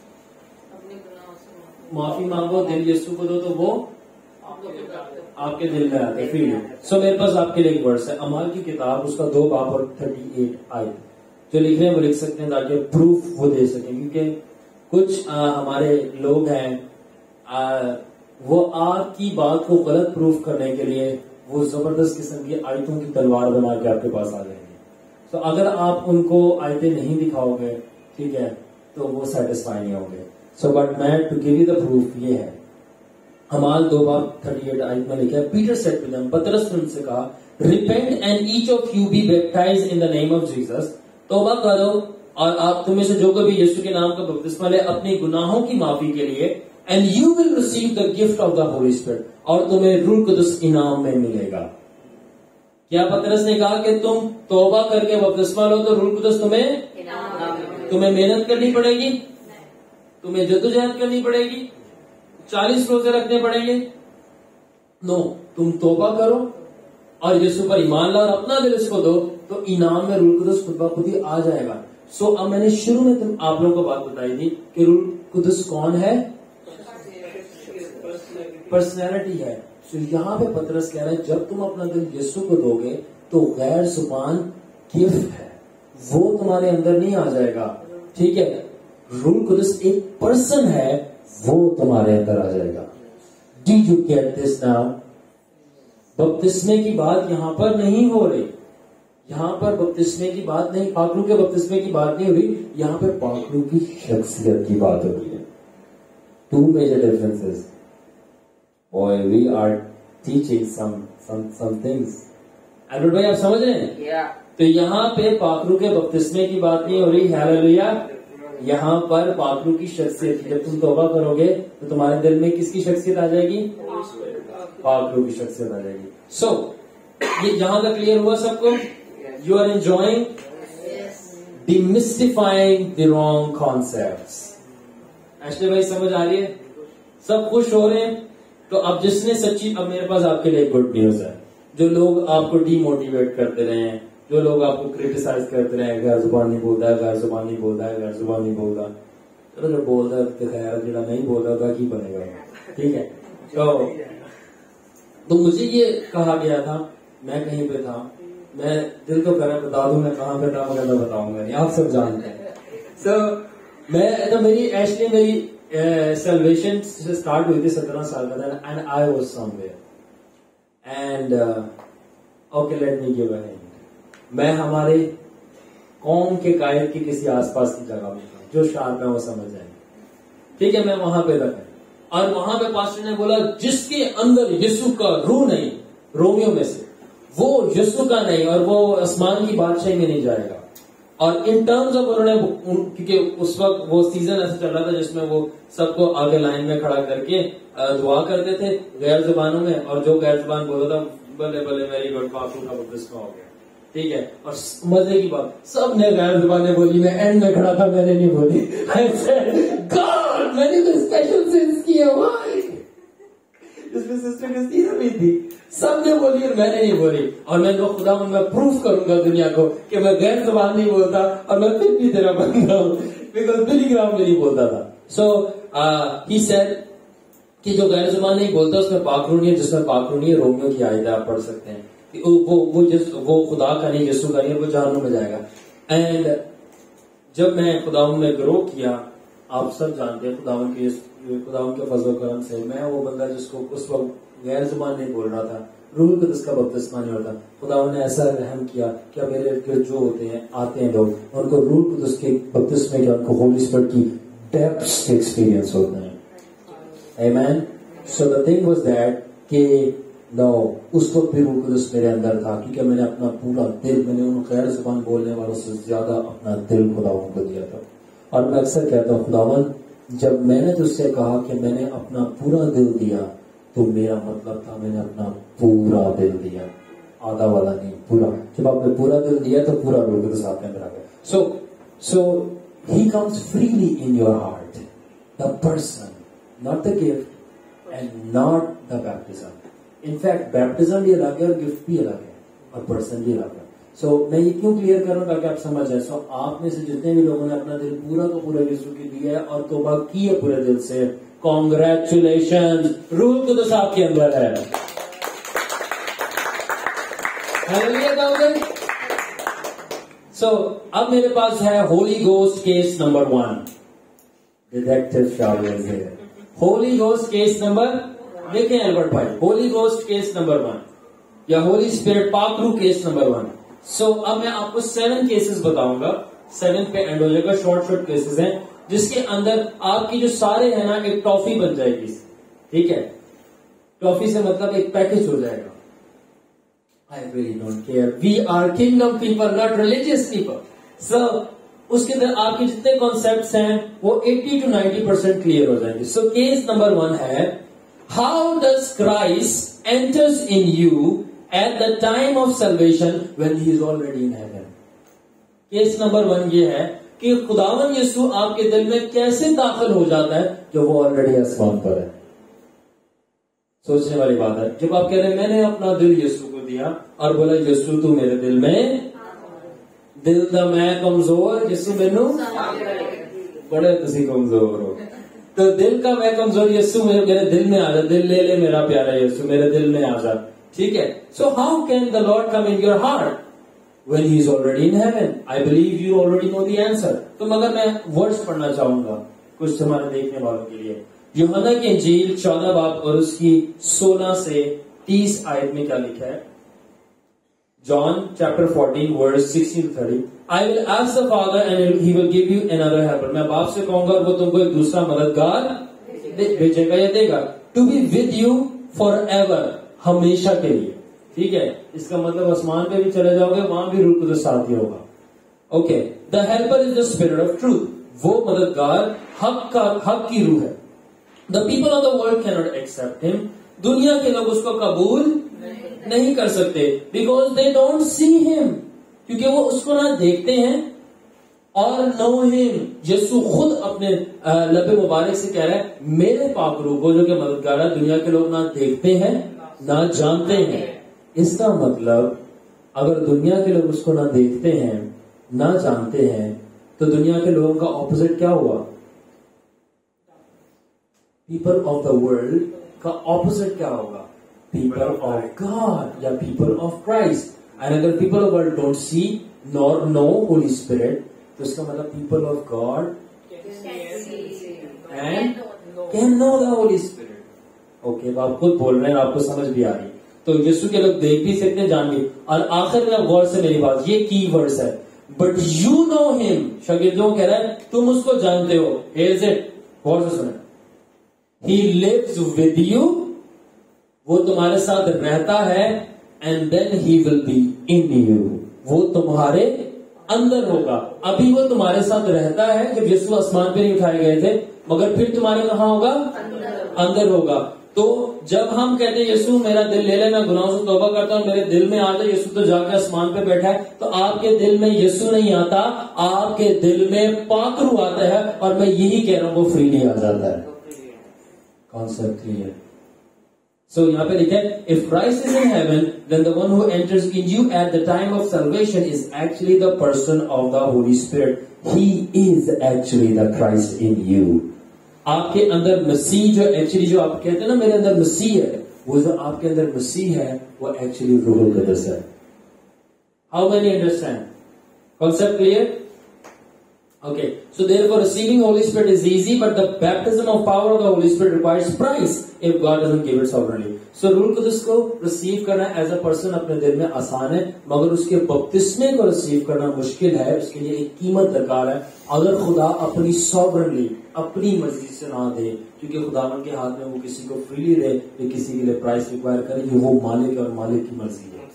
معافی مانگو, دل یسوع کو دو تو وہ آپ کے دل میں آتے فیل. سو میرے پاس آپ کے لیے ایک ورس ہے, اعمال کی کتاب اس کا دو باب اور تھرٹی ایٹ آئے جو لکھ رہے ہیں وہ لکھ سکتے ہیں تاکہ پروف وہ دے سکیں, کیونکہ کچھ آ, ہمارے لوگ ہیں آ, وہ آپ کی بات کو غلط پروف کرنے کے لیے وہ زبردست قسم کی آیتوں کی تلوار بنا کے آپ کے پاس آ جائیں گے. تو اگر آپ ان کو آیتیں نہیں دکھاؤ گے ٹھیک ہے تو وہ سیٹسفائی نہیں ہوں گے. سو بٹ میں to give you the proof یہ ہے, اعمال دو باب تھرٹی ایٹ آیت میں لکھا ہے, پیٹر سیڈ ٹو دیم, پترس نے ان سے کہا, repent and each of you be baptized in the name of Jesus, توبہ کرو اور آپ تمہیں سے جو کبھی یسوع کے نام کا بپتسمہ لے اپنے گناہوں کی معافی کے لیے, and you will receive the gift of the Holi Spirit, اور تمہیں روح القدس انعام میں ملے گا. کیا پترس نے کہا کہ تم توبہ کر کے بپتسمہ لو تو روح القدس تمہیں تمہیں محنت کرنی پڑے گی, تمہیں جدوجہد کرنی پڑے گی, چالیس روزے رکھنے پڑیں گے؟ نو, تم توبہ کرو اور یسوع پر ایمان لاؤ اور اپنا دل اس کو دو تو انعام میں روح القدس خود بخود ہی آ جائے گا. سو اب میں نے شروع میں تم آپ لوگوں کو بات بتائی تھی کہ روح القدس کون ہے, پرسنالٹی ہے. سو یہاں پہ پترس کہہ رہا ہے جب تم اپنا دل یسوع کو دو گے تو غیر زبان گفٹ ہے, وہ تمہارے اندر نہیں آ جائے گا. ٹھیک ہے, روح القدس ایک پرسن ہے, وہ تمہارے اندر آ جائے گا. Did you get this now? بپتسمے کی بات یہاں پر نہیں ہو رہی, یہاں پر بپتسمے کی بات نہیں, پاکلو کے بپتسمے کی بات نہیں ہو رہی, یہاں پہ پاکلو کی شخصیت کی بات ہو رہی ہے. Two major differences. Boy, we are teaching some some some things. Edward بھائی آپ سمجھ رہے ہیں؟ yeah. تو یہاں پہ پاکلو کے بپتسمے کی بات نہیں ہو رہی, ہیلیلویا. یہاں پر پاکلو کی شخصیت کی, جب تم توبہ کرو گے تو تمہارے دل میں کس کی شخصیت آ جائے گی, پاکلو کی شخصیت آ جائے گی. سو یہ جہاں تک کلیئر ہوا سب کو, you are enjoying demystifying the wrong concepts. Ashley بھائی سمجھ آ رہی ہے, سب خوش ہو رہے ہیں. تو اب جس نے سچی, اب میرے پاس آپ کے لیے گڈ نیوز ہے. جو لوگ آپ کو ڈی موٹیویٹ کرتے رہے ہیں, جو لوگ آپ کو کریٹیسائز کرتے رہے ہیں, غیر زبان نہیں بولتا ہے, غیر زبان نہیں بولتا ہے, غیر زبان نہیں بولتا, چلو جو بولتا ہے خیر, جڑا نہیں بولتا تھا کی بنے گا. ٹھیک ہے, تو تو مجھے یہ کہا گیا تھا, میں کہیں پہ تھا, میں دل تو کرا بتا دوں میں کہاں پہ تھا, مگر میں بتاؤں گا نہیں, آپ سب جانتے ہیں. سو میں تو میری ایکچولی میری سیلویشن سے اسٹارٹ ہوئی تھی سترہ سال کا تھا, and I was somewhere, and okay let me give a hint. میں ہمارے قوم کے قائد کی کسی آس پاس کی جگہ میں تھا, جو شارپ ہے وہ سمجھ جائیں. ٹھیک ہے, میں وہاں پہ رکھا, اور وہاں پہ پاسٹر نے بولا جس کے اندر یسوع کا روح نہیں, رومیو میں سے, وہ یسوع کا نہیں اور وہ آسمان کی بادشاہی میں نہیں جائے گا. اور ان ٹرمز آف انہوں نے کیونکہ اس وقت وہ سیزن ایسا چل رہا تھا جس میں وہ سب کو آگے لائن میں کھڑا کر کے دعا کرتے تھے غیر زبانوں میں, اور جو غیر زبان بولتا تھا بلے بلے میری گڈ پاکو کا بپتسمہ ہو گیا. ٹھیک ہے, اور مزے کی بات سب نے غیر زبانیں بولی, میں اینڈ میں کھڑا تھا, میں نے نہیں بولی. گاڈ میں نے تو اسپیشل سینس کیا جس میں سسٹر کرسٹینا بھی تھی, سب نے بولی اور میں نے نہیں بولی. اور میں تو خدا میں پروف کروں گا دنیا کو کہ میں غیر زبان نہیں بولتا اور میں پھر بھی تیرا بندہ ہوں, بیکاز بلی گرام میں نہیں بولتا تھا. سو ہی سیڈ کہ جو غیر زبان نہیں بولتا اس میں پاک روح نہیں ہے, جس میں پاک روح نہیں ہے رومیو کی آیت آپ پڑھ سکتے ہیں, وہ وہ جس وہ خدا کا نہیں یسوع کا نہیں, وہ جہنم میں جائے گا. اینڈ جب میں خداوند میں گرو کیا, آپ سب جانتے ہیں خداوند کے خداوند کے فضل و کرم سے میں وہ بندہ جس کو اس وقت غیر زبان نہیں بول رہا تھا, روح القدس کا بپتسمہ نہیں ہوتا, خداوند نے ایسا رحم کیا کہ میرے ارد جو ہوتے ہیں آتے ہیں لوگ, ان کو روح القدس کے بپتسمے کے, ان کو ہولی اسپرٹ کی ڈیپتھس کے ایکسپیرینس ہوتے ہیں. آمین. So the thing was that کہ نو اس وقت بھی روح القدس میرے اندر تھا, کیونکہ میں نے اپنا پورا دل, میں نے ان غیر زبان بولنے والوں سے زیادہ اپنا دل خداوند کو دیا تھا. اور میں اکثر کہتا ہوں خداوند جب میں نے تجھ سے کہا کہ میں نے اپنا پورا دل دیا تو میرا مطلب تھا میں نے اپنا پورا دل دیا, آدھا والا نہیں, پورا. جب آپ نے پورا دل دیا تو پورا روح القدس آپ کے اندر آ گیا. So so he comes freely in your heart, the person, not the gift and not the baptism. In fact baptism بھی الگ ہے اور گفٹ بھی الگ ہے اور پرسن بھی الگ ہے. سو so, میں یہ کیوں کلیئر کروں تاکہ آپ سمجھ جائیں. سو آپ میں سے جتنے بھی لوگوں نے اپنا دل پورا تو پورا یسوع کی دیا ہے اور توبہ کی ہے پورے دل سے, کانگریچولیشن, روح القدس آپ کے اندر ہے. سو اب میرے پاس ہے holy ghost case number one. Detective Saul ہے ہولی گوسٹ کیس نمبر, دیکھیں البرٹ بھائی, holy ghost case number one یا ہولی اسپرٹ پاک روح case number one. So so, اب میں آپ کو سیون کیسز بتاؤں گا, سیون پہ اینڈ ہو جائے گا, شارٹ شارٹ کیسز ہیں جس کے اندر آپ کی جو سارے ہیں نا ایک ٹافی بن جائے گی. ٹھیک ہے, ٹافی سے مطلب ایک پیکج ہو جائے گا. I really don't care. We are kingdom people, not religious people. So اس کے اندر آپ کے جتنے کانسیپٹس ہیں وہ eighty two ninety percent clear ہو جائیں گے. سو کیس نمبر ون ہے how does Christ enters in you at the time of salvation when he is already in heaven. Case number one یہ ہے کہ خداوند یسوع آپ کے دل میں کیسے داخل ہو جاتا ہے جب وہ آلریڈی آسمان پر ہے. سوچنے والی بات ہے. جب آپ کہہ رہے ہیں میں نے اپنا دل یسوع کو دیا اور بولا یسوع تو میرے دل میں, دل دا میں کمزور, یسوع مینوں بڑے تسی کمزور ہو, تو دل کا میں کمزور, یسوع میرے دل میں آ جا, دل لے لے میرا پیارا یسوع میرے دل میں آ جا. ٹھیک ہے. So how can the lord come in your heart when he is already in heaven? I believe you already know the answer. تو مگر میں ورڈز پڑھنا چاہوں گا کچھ ہمارے دیکھنے والوں کے لیے. یوحنا کی انجیل چودہ باب اور اس کی سولہ سے تیس آیت میں کیا لکھا ہے؟ John chapter fourteen verse sixteen to thirty. I will ask the Father and he will give you another helper. میں باپ سے کہوں گا وہ تم کو ایک دوسرا مددگار بھیجے گا یا دے گا. To be with you forever. ہمیشہ کے لیے. ٹھیک ہے, اس کا مطلب آسمان پہ بھی چلے جاؤ گے وہاں بھی روح القدس ساتھ ہی ہوگا. Okay, the helper is the spirit of truth. وہ مددگار حق کا, حق کی روح ہے. The people of the world کی ناٹ ایکسپٹ ہم. دنیا کے لوگ اس کو قبول نہیں کر سکتے بیکاز دے ڈونٹ سی ہم, کیونکہ وہ اس کو نہ دیکھتے ہیں اور نو ہم. یسوع خود اپنے لب مبارک سے کہہ رہا ہے میرے پاک روح کو جو کہ مددگار ہے دنیا کے لوگ نہ دیکھتے ہیں نہ جانتے ہیں. اس کا مطلب اگر دنیا کے لوگ اس کو نہ دیکھتے ہیں نہ جانتے ہیں تو دنیا کے لوگوں کا اپوزٹ کیا ہوا؟ پیپل آف دا ورلڈ کا اپوزٹ کیا ہوگا؟ پیپل آف گاڈ یا پیپل آف کرائسٹ. اینڈ اگر people of world don't see nor know holy spirit تو اس کا مطلب people of God and can know the Holi spirit. Okay, آپ خود بول رہے ہیں آپ کو سمجھ بھی آ رہی. تو یسوع کے لوگ دیکھ بھی سکتے جان بھی. اور آخر میں غور سے میری بات, یہ کی ورڈز ہے بٹ یو نو ہم. شاگردوں کہہ رہا ہے تم اس کو جانتے ہو. ہیئرز اٹ, غور سے سنیں. ہی لیوز ود یو, وہ تمہارے ساتھ رہتا ہے. And then he will be in you, وہ تمہارے اندر ہوگا. ابھی وہ تمہارے ساتھ رہتا ہے جب یسوع آسمان پہ نہیں اٹھائے گئے تھے, مگر پھر تمہارے کہاں ہوگا؟ اندر ہوگا. تو جب ہم کہتے ہیں یسوع میرا دل لے لے, میں گناہوں سے توبہ کرتا ہوں, میرے دل میں آ جائے, یسوع تو جا کے آسمان پہ بیٹھا ہے, تو آپ کے دل میں یسوع نہیں آتا, آپ کے دل میں پاک روح آتا ہے, اور میں یہی کہہ رہا ہوں وہ فریلی آ جاتا ہے. Concept clear. So یہاں پہ لکھا ہے if Christ is in heaven, then the one who enters in you at the time of salvation is actually the person of the Holy Spirit. He is actually the Christ in you. آپ کے اندر مسیح جو actually جو آپ کہتے ہیں نا میرے اندر مسیح ہے, وہ جو آپ کے اندر مسیح ہے وہ ایکچولی روح القدس ہے. How many understand? Concept clear? Okay, so therefore receiving Holy Spirit is easy, but the baptism of power of the Holy Spirit requires price if God doesn't give it sovereignly. So روح القدس کو receive کرنا as a person اپنے دل میں آسان ہے, مگر اس کے بپتسمے کو ریسیو کرنا مشکل ہے. اس کے لیے ایک قیمت درکار ہے. اگر خدا اپنی سوورنلی اپنی مرضی سے نہ دے, کیونکہ خداوند کے ہاتھ میں وہ کسی کو فریلی دے یا کسی کے لیے پرائس ریکوائر کرے, یہ وہ مالک اور مالک کی مرضی ہے.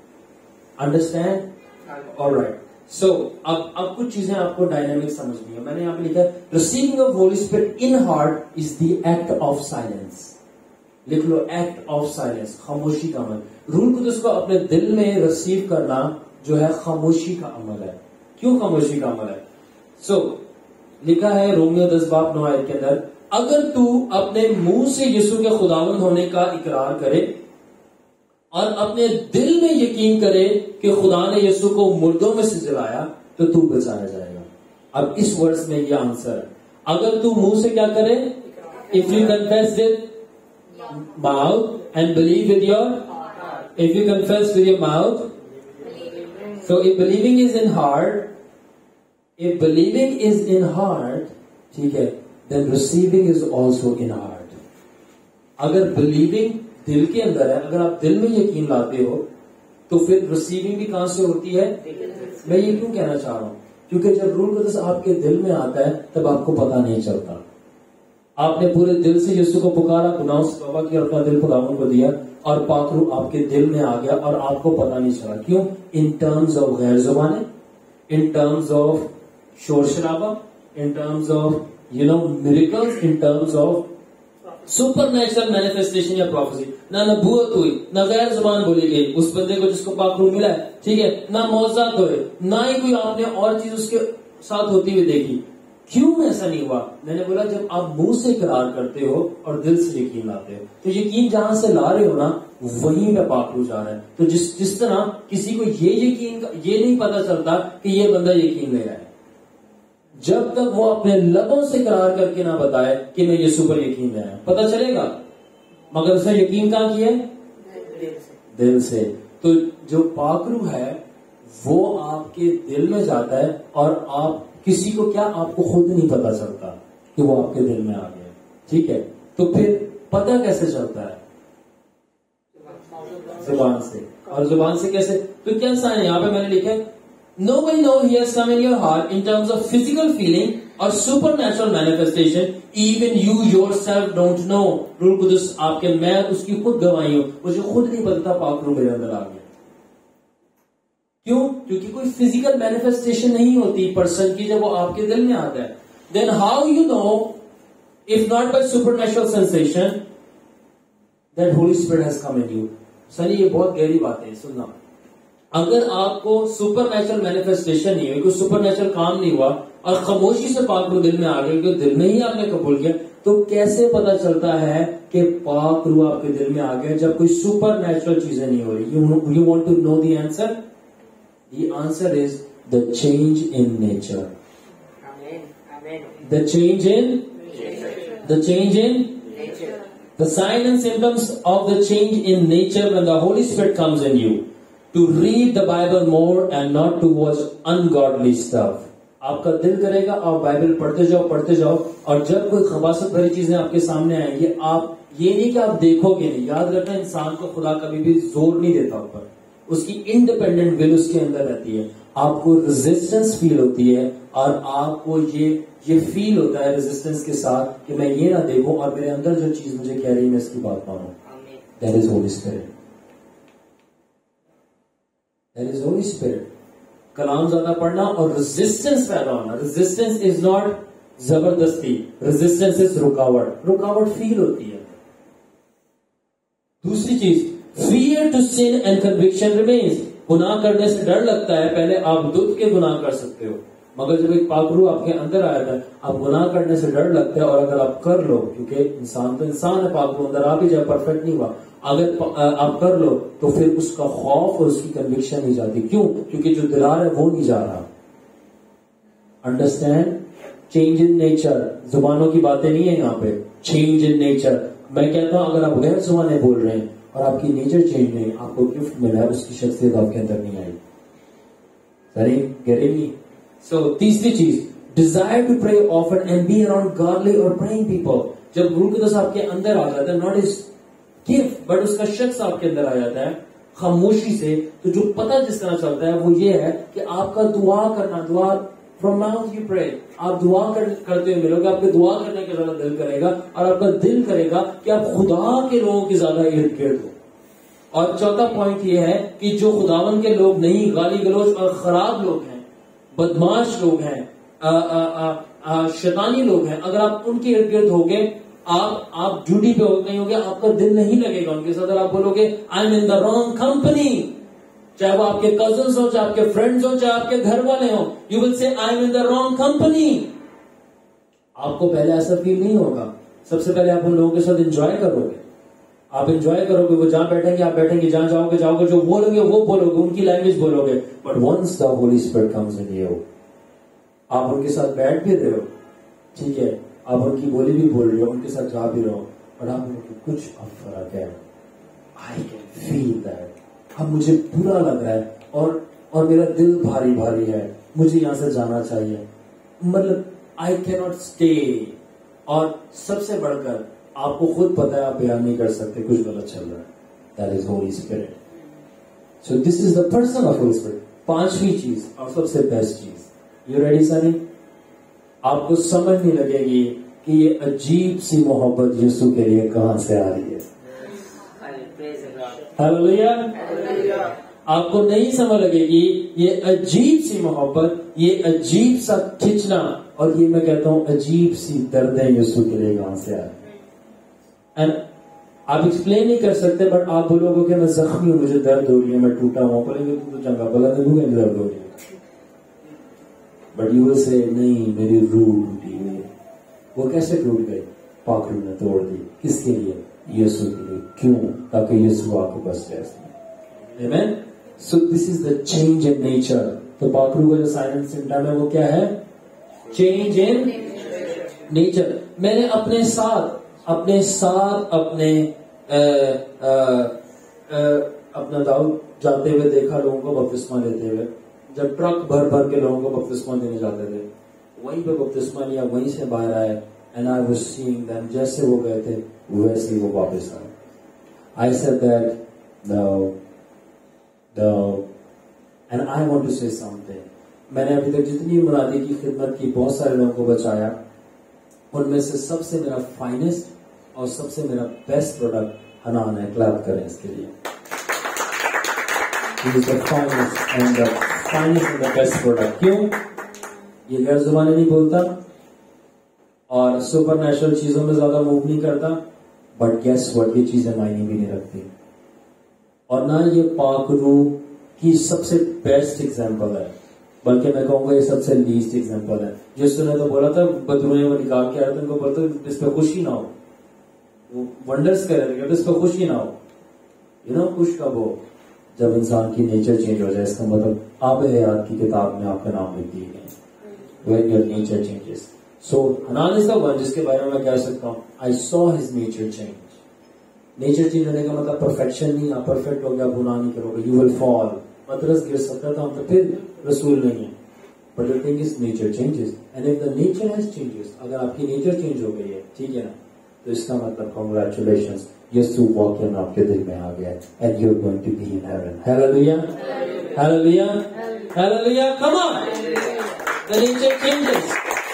انڈرسٹینڈ؟ آلرائٹ. سو اب اب کچھ چیزیں آپ کو ڈائنامک سمجھنی ہے. میں نے یہاں پہ لکھا ہے receiving of Holi spirit in heart is the act of silence. لکھ لو, ایکٹ آف سائلنس, خاموشی کا عمل. روح القدس کو اپنے دل میں ریسیو کرنا جو ہے خاموشی کا عمل ہے. کیوں خاموشی کا عمل ہے؟ سو so, لکھا ہے رومیو دس باب نو آیت کے اندر, اگر تو اپنے منہ سے یسوع کے خداوند ہونے کا اقرار کرے اور اپنے دل میں یقین کرے کہ خدا نے یسوع کو مردوں میں سے جلایا تو تو بچایا جائے گا. اب اس ورس میں یہ آنسر ہے. اگر تو منہ سے کیا کرے, if you confess with mouth and believe with your, if you confess with your mouth, so if believing is in heart, if believing is in heart, ٹھیک ہے, then receiving is also in heart. اگر believing دل کے اندر ہے, اگر آپ دل میں یقین لاتے ہو تو پھر ریسیونگ بھی کہاں سے ہوتی ہے؟ میں یہ کیوں کہنا چاہ رہا ہوں, کیونکہ جب روح القدس آپ کے دل میں آتا ہے تب آپ کو پتا نہیں چلتا. آپ نے پورے دل سے یسوع کو پکارا, گناہوں سے توبہ کیا, اپنا دل خداوند کو دیا, اور پاک روح آپ کے دل میں آ گیا اور آپ کو پتا نہیں چلا. کیوں؟ ان ٹرمز آف غیر زبانیں, ان ٹرمز آف شور شرابہ, in terms of you know miracles, in terms of supernatural manifestation یا پروفیسی. نہ نبوت ہوئی, نہ غیر زبان بولی گئی اس بندے کو جس کو پاک روح ملا ہے, ٹھیک ہے, نہ معجزات ہوئے, نہ ہی کوئی آپ نے اور چیز اس کے ساتھ ہوتی ہوئی دیکھی. کیوں ایسا نہیں ہوا؟ میں نے بولا جب آپ منہ سے اقرار کرتے ہو اور دل سے یقین لاتے ہو, تو یقین جہاں سے لا رہے ہو نا وہیں پہ پاک روح جا رہا ہے. تو جس جس طرح کسی کو یہ یقین یہ نہیں پتا چلتا کہ یہ بندہ یقین لے رہا ہے جب تک وہ اپنے لبوں سے اقرار کر کے نہ بتائے کہ میں یسوع پر یقین لے رہا ہوں. پتا چلے گا, مگر اس نے یقین کہاں کیا ہے؟ دل سے. تو جو پاک روح ہے وہ آپ کے دل میں جاتا ہے, اور آپ کسی کو کیا, آپ کو خود نہیں پتا چلتا کہ وہ آپ کے دل میں آ گیا. ٹھیک ہے, تو پھر پتا کیسے چلتا ہے؟ زبان سے. اور زبان سے کیسے؟ تو کیا سائن ہے یہاں پہ میں نے لکھا ہے, no one know he has come in your heart in terms of physical feeling or supernatural manifestation, even you yourself don't know. روح القدس آپ کے, میں اس کی خود گواہی ہوں, مجھے خود نہیں پتا پاک روح میرے اندر آ گیا. کیوں؟ کیونکہ کوئی فزیکل مینیفیسٹیشن نہیں ہوتی پرسن کی جب وہ آپ کے دل میں آتا ہے. Then how you know, if not by supernatural sensation, that Holy Spirit has come in you? سنی یہ بہت گہری بات ہے, سننا. اگر آپ کو سپر نیچرل مینیفیسٹیشن نہیں ہوئی, کوئی سپر نیچرل کام نہیں ہوا, اور خاموشی سے پاک روح دل میں آ گیا, دل میں ہی آپ نے قبول کیا, تو کیسے پتا چلتا ہے کہ پاک روح آپ کے دل میں آ گیا جب کوئی سپر نیچرل چیزیں نہیں ہو رہی؟ You want to know the answer? The answer is the change in nature. The change in the change in the sign and symptoms of the change in nature when the Holy Spirit comes in you. To read the Bible more and not to watch ungodly stuff. آپ کا دل کرے گا آپ Bible پڑھتے جاؤ پڑھتے جاؤ, اور جب کوئی خباثت بھری چیزیں آپ کے سامنے آئیں گی, آپ یہ نہیں کہ آپ دیکھو گے نہیں. یاد رکھنا, انسان کو خدا کبھی بھی زور نہیں دیتا اوپر, اس کی انڈیپینڈنٹ ول اس کے اندر رہتی ہے. آپ کو ریزسٹنس فیل ہوتی ہے, اور آپ کو یہ یہ فیل ہوتا ہے ریزسٹنس کے ساتھ کہ میں یہ نہ دیکھوں, اور میرے اندر جو چیز مجھے کہہ رہی میں اس کی بات مانوں. That is Holi spirit. That is Holy Spirit. کلام زیادہ پڑھنا اور ریزسٹنس پیدا ہونا. ریزسٹنس از ناٹ زبردستی, ریزسٹنس از رکاوٹ. رکاوٹ فیل ہوتی ہے. دوسری چیز, fear to sin and conviction remains. گناہ کرنے سے ڈر لگتا ہے. پہلے آپ دودھ کے گناہ کر سکتے ہو, مگر جب ایک پاک روح آپ کے اندر آیا تھا, آپ گناہ کرنے سے ڈر لگتا ہے. اور اگر آپ کر لو, کیونکہ انسان تو انسان ہے, پاک روح اندر آپ ہی جائے, پرفیکٹ نہیں ہوا, اگر آپ کر لو تو پھر اس کا خوف اور اس کی کنوکشن نہیں جاتی. کیوں؟ کیونکہ جو دلار ہے وہ نہیں جا رہا. Understand, change in nature. زبانوں کی باتیں نہیں ہیں یہاں پہ, چینج ان نیچر. میں کہتا ہوں اگر آپ غیر زبانیں بول رہے ہیں اور آپ کی نیچر چینج نہیں, آپ کو گفٹ ملا ہے, اس کی شخصیت آپ کے اندر نہیں آئی. سری گیٹنگ می؟ سو تیسری چیز, desire to pray often and be around godly اور پریئنگ پیپل. جب روح القدس آپ کے اندر آ جاتا ہے, ناٹ از گفٹ بٹ اس کا شخص آپ کے اندر آ جاتا ہے خاموشی سے, تو جو پتہ جس طرح چلتا ہے وہ یہ ہے کہ آپ کا دعا کرنا, دعا فرام ماؤتھ یو پرے, آپ دعا کرتے ہوئے ملو گے, آپ کے دعا کرنے کا زیادہ دل کرے گا, اور آپ کا دل کرے گا کہ آپ خدا کے لوگوں کی زیادہ ارد گرد ہو. اور چوتھا پوائنٹ یہ ہے کہ جو خداون کے لوگ نہیں, گالی گلوچ اور خراب لوگ ہیں, بدماش لوگ ہیں, آ, آ, آ, آ, شیطانی لوگ ہیں, اگر آپ ان کے ارد گرد ہوگے, آپ آپ ڈیوٹی پہ نہیں ہوگے, آپ کا دل نہیں لگے گا ان کے ساتھ. آپ بولو گے I am in the wrong company, چاہے وہ آپ کے کزنس ہو, چاہے آپ کے فرینڈز ہو, چاہے آپ کے گھر والے ہوں, you will say I am in the wrong company. آپ کو پہلے ایسا فیل نہیں ہوگا. سب سے پہلے آپ ان لوگوں کے ساتھ انجوائے کرو گے, آپ انجوائے کرو گے, وہ جہاں بیٹھیں گے آپ بیٹھیں گے, جہاں جاؤ گے جاؤ گے, جو بولو گے وہ بولو گے, ان کی لینگویج بولو گے. But once the Holi spirit comes in you, آپ ان کے ساتھ بیٹھ بھی رہے ہو, ٹھیک ہے, آپ ان کی بولی بھی بول رہے ہو, ان کے ساتھ جا بھی رہو, اور آپ کو کچھ اب فرق ہے. I can feel that. اب مجھے برا لگ رہا ہے, اور اور میرا دل بھاری بھاری ہے, مجھے یہاں سے جانا چاہیے, مطلب آئی کی ناٹ اسٹے. اور سب سے بڑھ کر آپ کو خود پتا ہے, آپ بیان نہیں کر سکتے, کچھ غلط چل رہا ہے. That is Holi spirit. So this is the person of Holi spirit. پانچویں چیز اور سب سے بیسٹ چیز, یو ریڈی سنی؟ آپ کو سمجھ نہیں لگے گی کہ یہ عجیب سی محبت یسوع کے لیے کہاں سے آ رہی ہے. ہاللیلویا. آپ کو نہیں سمجھ لگے گی یہ عجیب سی محبت, یہ عجیب سا کھچنا, اور یہ میں کہتا ہوں عجیب سی دردیں یسوع کے لیے کہاں سے آ رہی ہے. اینڈ آپ ایکسپلین نہیں کر سکتے, بٹ آپ بولو گے کہ میں زخمی ہوں, مجھے درد ہو رہی ہے, میں ٹوٹا ہوں, بولیں گے تو چنگا بلا نہیں ہوگا, درد ہو رہی ہے. بٹ یو ول سے نہیں, میری روح ٹوٹی ہوئی ہے. وہ کیسے ٹوٹ گئی؟ پاک روح نے توڑ دی. کس کے لیے؟ یسوع کے لیے. کیوں؟ تاکہ یسوع آپ کے پاس جائے. آمین. So this is the change in nature. تو پاک روح کا جو سائلنٹ سمٹم ہے وہ کیا ہے؟ Change in nature. میں نے اپنے ساتھ اپنے ساتھ اپنے اپنا داؤد جاتے ہوئے دیکھا, لوگوں کو بپتسمہ دیتے ہوئے. جب ٹرک بھر بھر کے لوگوں کو بپتسمہ دینے جاتے تھے, وہیں پہ بپتسمہ لیا, وہیں سے باہر آئے. And I was seeing them, جیسے وہ گئے تھے ویسے ہی وہ واپس آئے. I said that no no and I want to say some thing. میں نے ابھی تک جتنی منادی کی خدمت کی, بہت سارے لوگوں کو بچایا, ان میں سے سب سے میرا فائنسٹ اور سب سے میرا بیسٹ پروڈکٹ حنان ہے. کلیپ کریں اس کے لیے. He is the finest and the finest and the best product. کیوں؟ یہ غیر زبانیں نہیں بولتا اور سپر نیچرل چیزوں میں زیادہ موو نہیں کرتا, بٹ گیس واٹ, یہ چیزیں معنی بھی نہیں رکھتی. اور نہ یہ پاک روح کی سب سے بیسٹ ایگزامپل ہے, بلکہ میں کہوں گا یہ سب سے لیسٹ ایگزامپل ہے. جس نے تو بولا تھا بدروئیں وہ نکال کے آئے تھے, ان کو بولتا اس پہ خوشی نہ ہو, وہ ونڈرز کر رہے تھے, اس پہ خوشی نہ ہو. یو نو خوش کب ہو؟ جب انسان کی نیچر چینج ہو جائے. اس کا مطلب آب حیات کی کتاب میں آپ کا نام لکھ دیے گئے. When your nature changes. So Hanan is the one جس کے بارے میں میں کہہ سکتا ہوں I saw his nature change. Nature change ہونے کا مطلب پرفیکشن نہیں, آپ پرفیکٹ ہو گیا گناہ نہیں کرو گے, you will fall. مدرس گر سکتا تھا تو پھر رسول نہیں ہے. But the thing is nature changes. And if the nature has changes, اگر آپ کی نیچر چینج ہو گئی ہے, ٹھیک ہے نا, تو اس کا مطلب congratulations, یسوع واقعاً آپ کے دل میں آ گیا, and you're going to be in heaven. Hallelujah, hallelujah, hallelujah. Come on, the nature changes.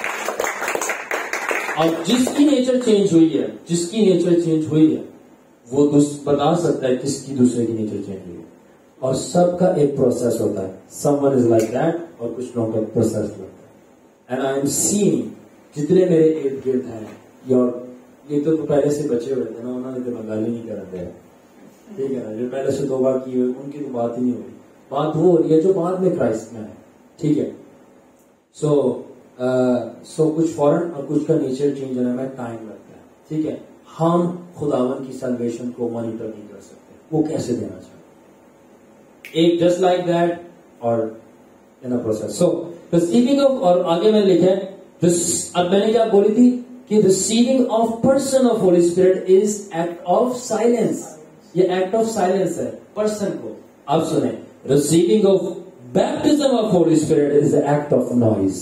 اور جس کی نیچر چینج ہوئی ہے, جس کی نیچر چینج ہوئی ہے, وہ بتا سکتا ہے کس کی دوسرے کی نیچر چینج ہوئی ہے. اور سب کا ایک پروسیس ہوتا ہے. Someone is like that, اور کچھ لوگوں کا پروسیس ہوتا ہے. اینڈ آئی ایم سیئنگ جتنے میرے ارد گرد ہیں, اور یہ تو پہلے سے بچے ہوئے تھے نا, انہوں نے تو گالی نہیں کرتے, ٹھیک ہے نا, جو پہلے سے توبہ کی ہوئی ان کی تو بات ہی نہیں ہوئی. بات وہ ہو رہی ہے جو بعد میں کرائسٹ میں ہے, ٹھیک ہے. سو سو کچھ فوراً اور کچھ کا نیچر چینج ہونے میں ٹائم لگتا ہے, ٹھیک ہے. ہم خداون کی سیلویشن کو مانیٹر نہیں کر سکتے, وہ کیسے دینا چاہتے ایک جسٹ لائک دیٹ اور in a process. So receiving of, اور آگے میں لکھا ہے, اب میں نے کیا بولی تھی کہ receiving of person of Holi spirit is act of silence. یہ ایکٹ آف سائلنس ہے پرسن کو. اب سنیں, receiving of baptism of Holi spirit is act of noise.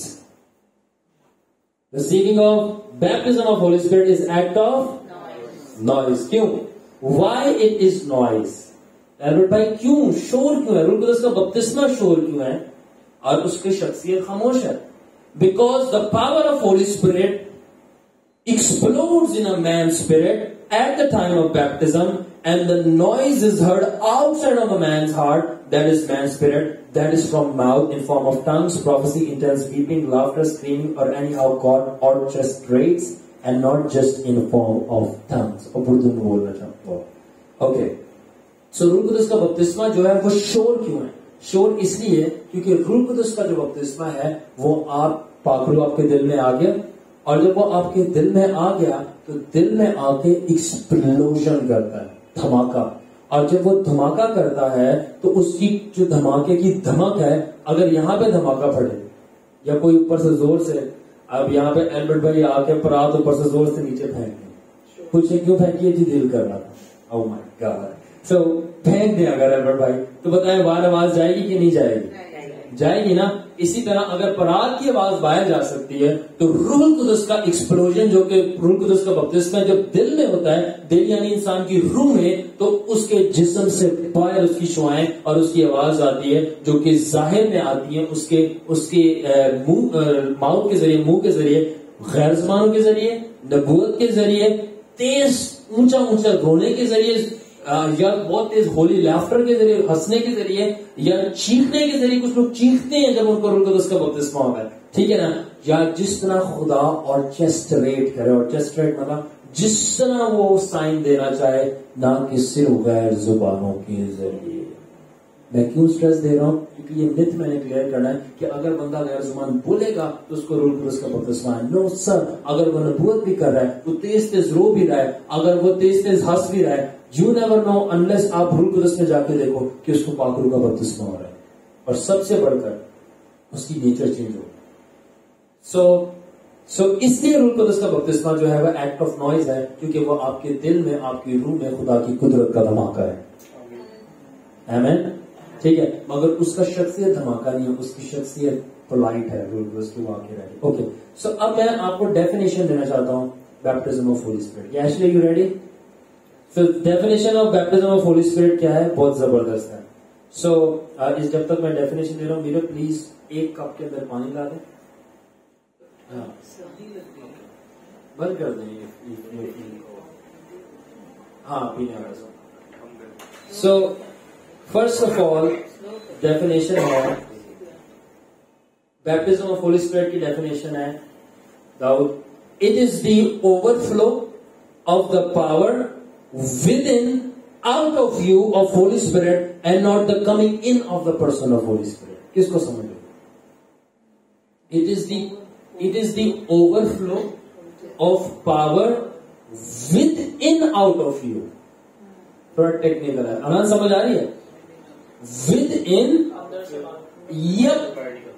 Receiving of baptism of Holi spirit is act of noise. کیوں؟ Why it is noise? Albert بھائی کیوں شور کیوں ہے؟ روح القدس کا بپتسمہ شور کیوں ہے اور اس کی شخصیت خاموش ہے؟ Because the power of Holi spirit explodes in a man's spirit at the time of baptism, and the noise is heard outside of a man's heart, that is man's spirit, that is from mouth in form of tongues, prophecy, intense weeping, laughter, screaming, or anyhow God orchestrates, and not just in form of tongues. اب اردو میں بولنا چاہتا ہوں. Okay, سو روح القدس کا بپتسمہ جو ہے وہ شور کیوں ہے؟ شور اس لیے کیونکہ روح القدس کا جو بپتسمہ ہے وہ آپ پاکلو آپ کے دل میں آ گیا, اور جب وہ آپ کے دل میں آ گیا تو دل میں آ کے ایکسپلوژن کرتا ہے, دھماکہ. اور جب وہ دھماکہ کرتا ہے تو اس کی جو دھماکے کی دھمک ہے, اگر یہاں پہ دھماکہ پڑے یا کوئی اوپر سے زور سے, اب یہاں پہ ایلبرٹ بھائی آ کے پرات اوپر سے زور سے نیچے پھینک دیں, کچھ کیوں پھینکیے جی دل کر رہا تھا, او مائی گاڈ. سو پھینک دیں اگر ایلبرٹ بھائی, تو بتائیں باہر آواز جائے گی کہ نہیں جائے گی؟ جائے گی نا. اسی طرح اگر پرات کی آواز باہر جا سکتی ہے تو روح القدس کا ایکسپلوژن, جو کہ روح القدس کا بپتسمہ جب دل میں ہوتا ہے, دل یعنی انسان کی روح میں, تو اس کے جسم سے باہر اس کی شعائیں اور اس کی آواز آتی ہے جو کہ ظاہر میں آتی ہے اس کے اس کے ماؤتھ کے ذریعے, منہ کے ذریعے, غیر زبانوں کے ذریعے, نبوت کے ذریعے, تیز اونچا اونچا رونے کے ذریعے, یا بہت تیز ہولی لافٹر کے ذریعے, ہنسنے کے ذریعے, یا چیخنے کے ذریعے. کچھ لوگ چیختے ہیں جب ان کو روح القدس کا بپتسمہ ہوتا ہے, ٹھیک ہے نا. یا جس طرح خدا آرکیسٹریٹ کرے, آرکیسٹریٹ مطلب جس طرح وہ سائن دینا چاہے, نہ کہ صرف غیر زبانوں کے ذریعے. میں کیوں سٹریس دے رہا ہوں؟ کیونکہ یہ مت میں نے کلیئر کرنا ہے کہ اگر بندہ غیر زبان بولے گا تو اس کو روح القدس کا بپتسمہ ہے. نو سر, اگر وہ نبوت بھی کر رہا ہے, وہ تیز تیز رو بھی رہا ہے, اگر وہ تیز تیز ہنس بھی رہا ہے, یو نیور نو انلیس آپ روح القدس میں جا کے دیکھو کہ اس کو پاک روح کا بپتسمہ ہو رہا ہے. اور سب سے بڑھ کر اس کی نیچر چینج ہو. سو سو اس لیے روح القدس کا بپتسمہ جو ہے وہ ایکٹ آف نوائز ہے, کیونکہ وہ آپ کے دل میں, آپ کی روح میں خدا کی قدرت کا دھماکہ ہے. آمین, ٹھیک ہے. مگر اس کا شخصیت دھماکہ نہیں ہے, اس کی شخصیت پولائٹ ہے, روح القدس کی واقع رہی. اوکے, سو اب میں آپ کو ڈیفینیشن دینا چاہتا ہوں baptism of Holi spirit. Actually you ready? So definition of baptism of Holi spirit کیا ہے؟ بہت زبردست ہے. سو اس جب تک میں ڈیفینیشن دے رہا ہوں, میرے پلیز ایک کپ کے اندر پانی لا دیں. ہاں بند کر دیں. ہاں پینے والا. So first of all definition ہے, بیپٹزم آف ہولی اسپرٹ کی ڈیفینیشن ہے Dawood, it is the overflow of the power within out of you of Holy Spirit and not the coming in of the person of Holy Spirit. کس کو سمجھ لو؟ It is the it is the overflow of power within out of you. تھوڑا technical ہے, آنند سمجھ آ رہی ہے؟ within, یپ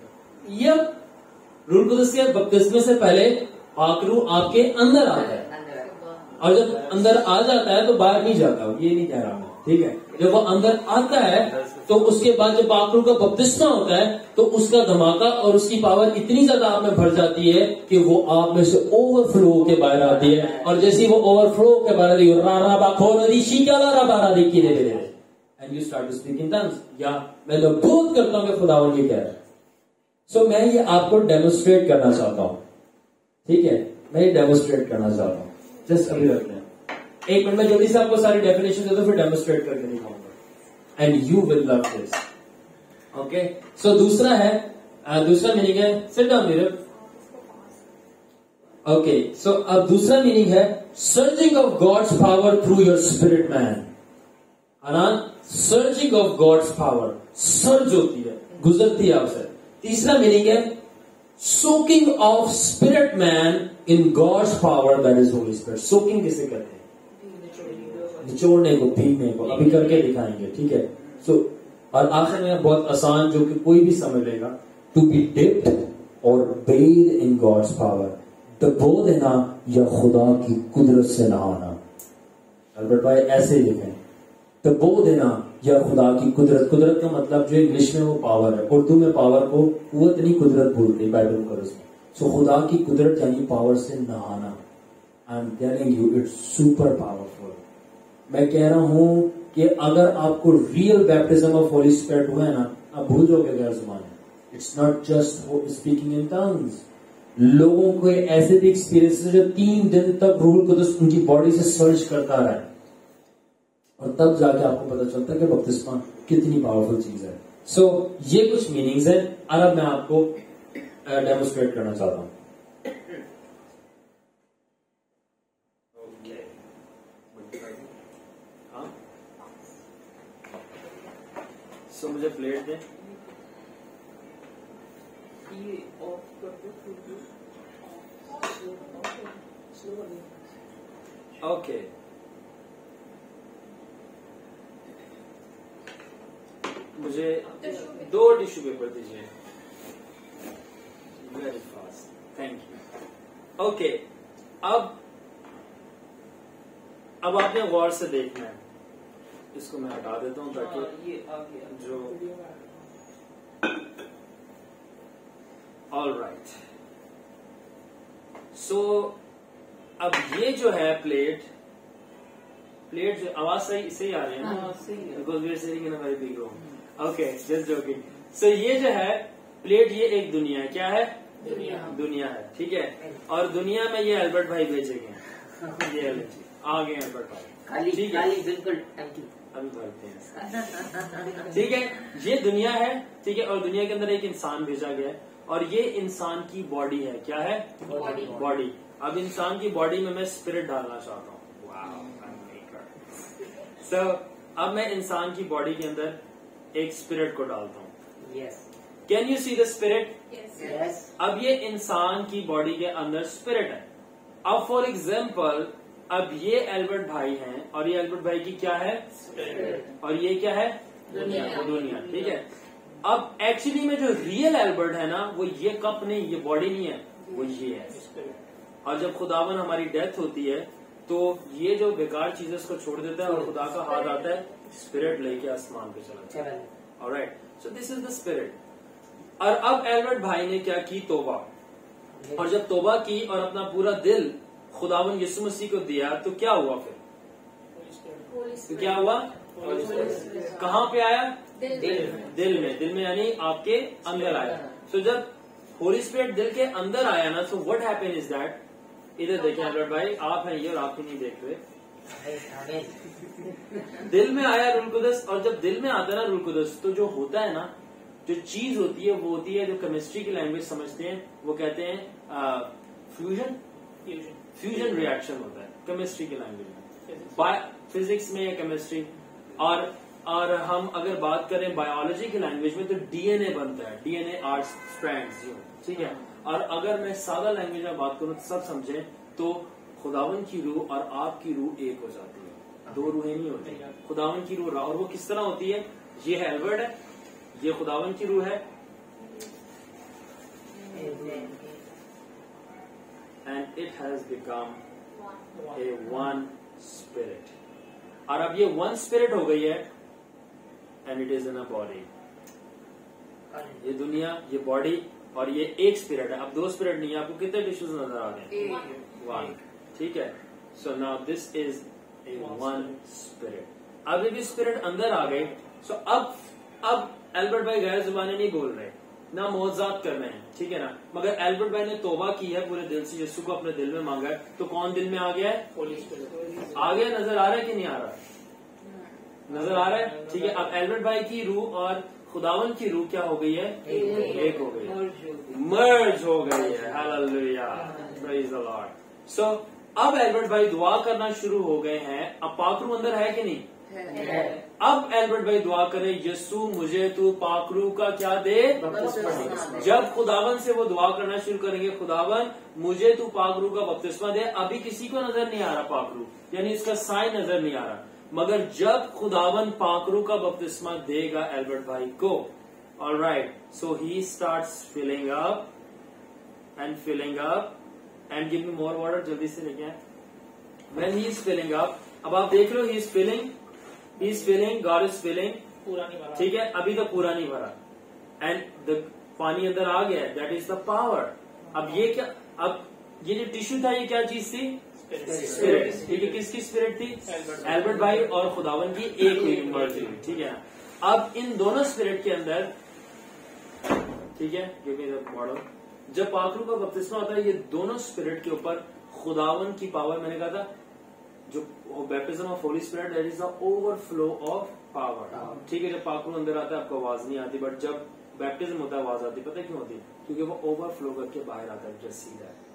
یپ روح القدس کے بپتسمے سے پہلے پاک روح آپ کے اندر آتا ہے, اور جب اندر آ جاتا ہے تو باہر نہیں جاتا. یہ نہیں کہہ رہا میں, ٹھیک ہے. جب وہ اندر آتا ہے تو اس کے بعد جب پاک روح کا بپتسمہ ہوتا ہے تو اس کا دھماکہ اور اس کی پاور اتنی زیادہ آپ میں بھر جاتی ہے کہ وہ آپ میں سے اوور فلو کے باہر آتی ہے. اور جیسے وہ اوور فلو کے باہر آتی ہے, رارا باکھو ندی شیکالا را بارا دی کی دے دے and you start to speak in tongues. یا میں تو بہت کرتا ہوں کہ خداوند یہ کہہ رہا ہے. سو میں یہ آپ کو ڈیمونسٹریٹ کرنا چاہتا ہوں, ٹھیک ہے. میں یہ ڈیمونسٹریٹ کرنا چاہتا ہوں. جسٹ ابھی رکھتے ہیں ایک منٹ میں جلدی سے آپ کو ساری ڈیفینیشن دے دو, پھر ڈیمونسٹریٹ کر کے دکھاؤں گا. and you will love this. Okay, so दूसरा है, दूसरा मीनिंग है, sit down Mirab. Okay, so अब दूसरा मीनिंग है surging of God's power through your spirit man. अनान, surging of God's power, surge होती है, गुजरती है आपसे. तीसरा मीनिंग है soaking of spirit man in God's power, that is Holy Spirit. soaking किसे कहते हैं? निचोड़ने को, भीगने को. अभी करके दिखाएंगे, ठीक है. so और आखिर में बहुत आसान जो कि कोई भी समझ लेगा, to be dipped or bathed in God's power. डबो देना या खुदा की कुदरत से नहाना. अल्बर्ट भाई ऐसे लिखें, डबो देना या खुदा की कुदरत. कुदरत का मतलब जो इंग्लिश में वो पावर है, उर्दू में पावर को कुव्वत नहीं कुदरत बोलते बाइबल में. सो खुदा की कुदरत यानी पावर से नहाना. I am telling you it's super powerful. मैं कह रहा हूं कि अगर आपको real baptism of holy spirit हुआ है ना, आप भूल जाओगे गैर ज़ुबान. It's not just speaking in tongues. लोगों को ऐसे भी एक्सपीरियंस जो तीन दिन तक रूह कुदस उनकी बॉडी से सर्च करता रहा है, और तब जाके आपको पता चलता है कि बपतिस्मा कितनी पावरफुल चीज है. सो so, ये कुछ मीनिंग्स है. अब मैं आपको डेमोस्ट्रेट करना चाहता हूं. सो मुझे प्लेट दें. ओके, मुझे दो टिश्यू पेपर दीजिए. Very fast, thank you. Okay, अब अब आपने गौर से देखना है. इसको मैं हटा देता हूं ताकि ये आ गया जो. All right. सो अब ये जो है प्लेट प्लेट जो आवाज सही सही आ रही है ना, because we are sitting in a very big room. Okay, just joking. So ये जो है प्लेट, ये एक दुनिया है. क्या है? दुनिया. दुनिया है, ठीक है. और दुनिया में ये अल्बर्ट भाई भेजे गए. ये आ गए अल्बर्ट भाई, ठीक है. बिल्कुल अभी भरते हैं, ठीक है. ये दुनिया है, ठीक है. और दुनिया के अंदर एक इंसान भेजा गया है, और ये इंसान की बॉडी है. क्या है? बॉडी. बॉडी. अब इंसान की बॉडी में मैं स्पिरिट डालना चाहता हूँ. सो so, अब मैं इंसान की बॉडी के अंदर एक स्पिरिट को डालता हूँ. Yes. Can you see the spirit? Yes. अब ये इंसान की बॉडी के अंदर स्पिरिट है. अब फॉर एग्जाम्पल, अब ये एल्बर्ट भाई हैं, और ये एल्बर्ट भाई की क्या है? स्पिरिट. और ये क्या है? दुनिया. दुनिया, ठीक है. अब एक्चुअली में जो रियल एल्बर्ट है ना, वो ये कप नहीं, ये बॉडी नहीं है, वो ये है. और जब खुदावन हमारी डेथ होती है, तो ये जो बेकार चीजें उसको छोड़ देता है, और खुदा का हाथ आता है, स्पिरिट लेके आसमान पे चला जाता है. Alright, so this is the spirit. और अब एल्बर्ट भाई ने क्या की? तोबा. और जब तोबा की और अपना पूरा दिल खुदावन यीशु मसीह को दिया, तो क्या हुआ फिर? तो क्या हुआ? कहाँ पे आया? दिल में. दिल में. दिल में यानी आपके अंदर आया. सो so, जब होली स्पिरिट दिल के अंदर आया ना, so what happen is that, इधर देखें अल्बर्ट भाई, आप हैं ये और आप ही नहीं देख रहे. दिल में आया रूल कुदस. और जब दिल में आता है ना रूल कुदस, तो जो होता है ना, जो चीज होती है वो होती है, जो केमिस्ट्री की लैंग्वेज समझते हैं, वो कहते हैं फ्यूजन. फ्यूजन रिएक्शन होता है केमिस्ट्री की लैंग्वेज में, फिजिक्स में या केमिस्ट्री. और और हम अगर बात करें बायोलॉजी की लैंग्वेज में, तो डीएनए बनता है. डीएनए आर स्ट्रैंड्स, ठीक है. और अगर मैं सादा लैंग्वेज में बात करूं, सब समझे, तो खुदावन की रूह और आपकी रूह एक हो जाती है. दो रूहें नहीं होती. खुदावन की रूह, और वो किस तरह होती है? ये है एल्बर्ट है, ये खुदावन की रूह है, and it has become a one spirit. और अब ये वन स्पिरिट हो गई है, and it is in a body. ये दुनिया, ये बॉडी, और ये एक स्पिरिट है. अब दो स्पिरिट नहीं है. आपको कितने टिश्यूज नजर आ रहे हैं? वन. ठीक है. So now this is a one spirit. अब ये स्पिरिट अंदर आ गए. सो अब अब एल्बर्ट भाई गैर जुबानी नहीं बोल रहे, ना मौजात कर रहे हैं, ठीक है ना. मगर एल्बर्ट भाई ने तौबा की है पूरे दिल से, यीशु को अपने दिल में मांगा है. तो कौन दिल में आ गया है? होली स्पिरिट. आ गया. नजर आ रहा है कि नहीं आ रहा? نظر آ رہا ہے؟ ٹھیک ہے. اب ایلبرٹ بھائی کی روح اور خداون کی روح کیا ہو گئی ہے؟ ایک ہو گئی ہے, مرج ہو گئی ہے. ہاللویا, پریز دی لارڈ. سو اب ایلبرٹ بھائی دعا کرنا شروع ہو گئے ہیں. اب پاک روح اندر ہے کہ نہیں؟ اب ایلبرٹ بھائی دعا کرے, یسوع مجھے تو پاک روح کا کیا دے. جب خداون سے وہ دعا کرنا شروع کریں گے, خداون مجھے تو پاک روح کا بپتسمہ دے. ابھی کسی کو نظر نہیں آ رہا پاک روح, یعنی اس کا سائن نظر نہیں آ رہا, مگر جب خداون پاک روح کا بپتسمہ دے گا ایلبرٹ بھائی کو, all right, so he starts filling up and filling up and give me more water. جلدی سے لے کے آئے. When he is filling up, اب آپ دیکھ لو, he is filling, he is filling, God is filling, پورا نہیں بھرا. ٹھیک ہے, ابھی تو پورا نہیں بھرا, اینڈ پانی اندر آ گیا, دیٹ از دا پاور. اب یہ کیا, اب یہ جو ٹیشو تھا یہ کیا چیز تھی؟ اسپرٹ. ٹھیک ہے, کس کی اسپرٹ تھی؟ ایلبرٹ بھائی اور خداون کی ایک ہوئی, مرج ہوئی. ٹھیک ہے, اب ان دونوں اسپرٹ کے اندر, ٹھیک ہے, ماڈل جب پاک روح کا بپتسمہ ہوتا ہے, یہ دونوں اسپرٹ کے اوپر خداون کی پاور, میں نے کہا تھا جو baptism of Holi spirit, that is the overflow of power. ٹھیک ہے, جب پاک روح اندر آتا ہے آپ کو آواز نہیں آتی, بٹ جب بیپٹزم ہوتا ہے آواز آتی. پتہ کیوں ہوتی ہے؟ کیونکہ وہ اوور فلو کر کے باہر آتا ہے, جس سیدھا ہے.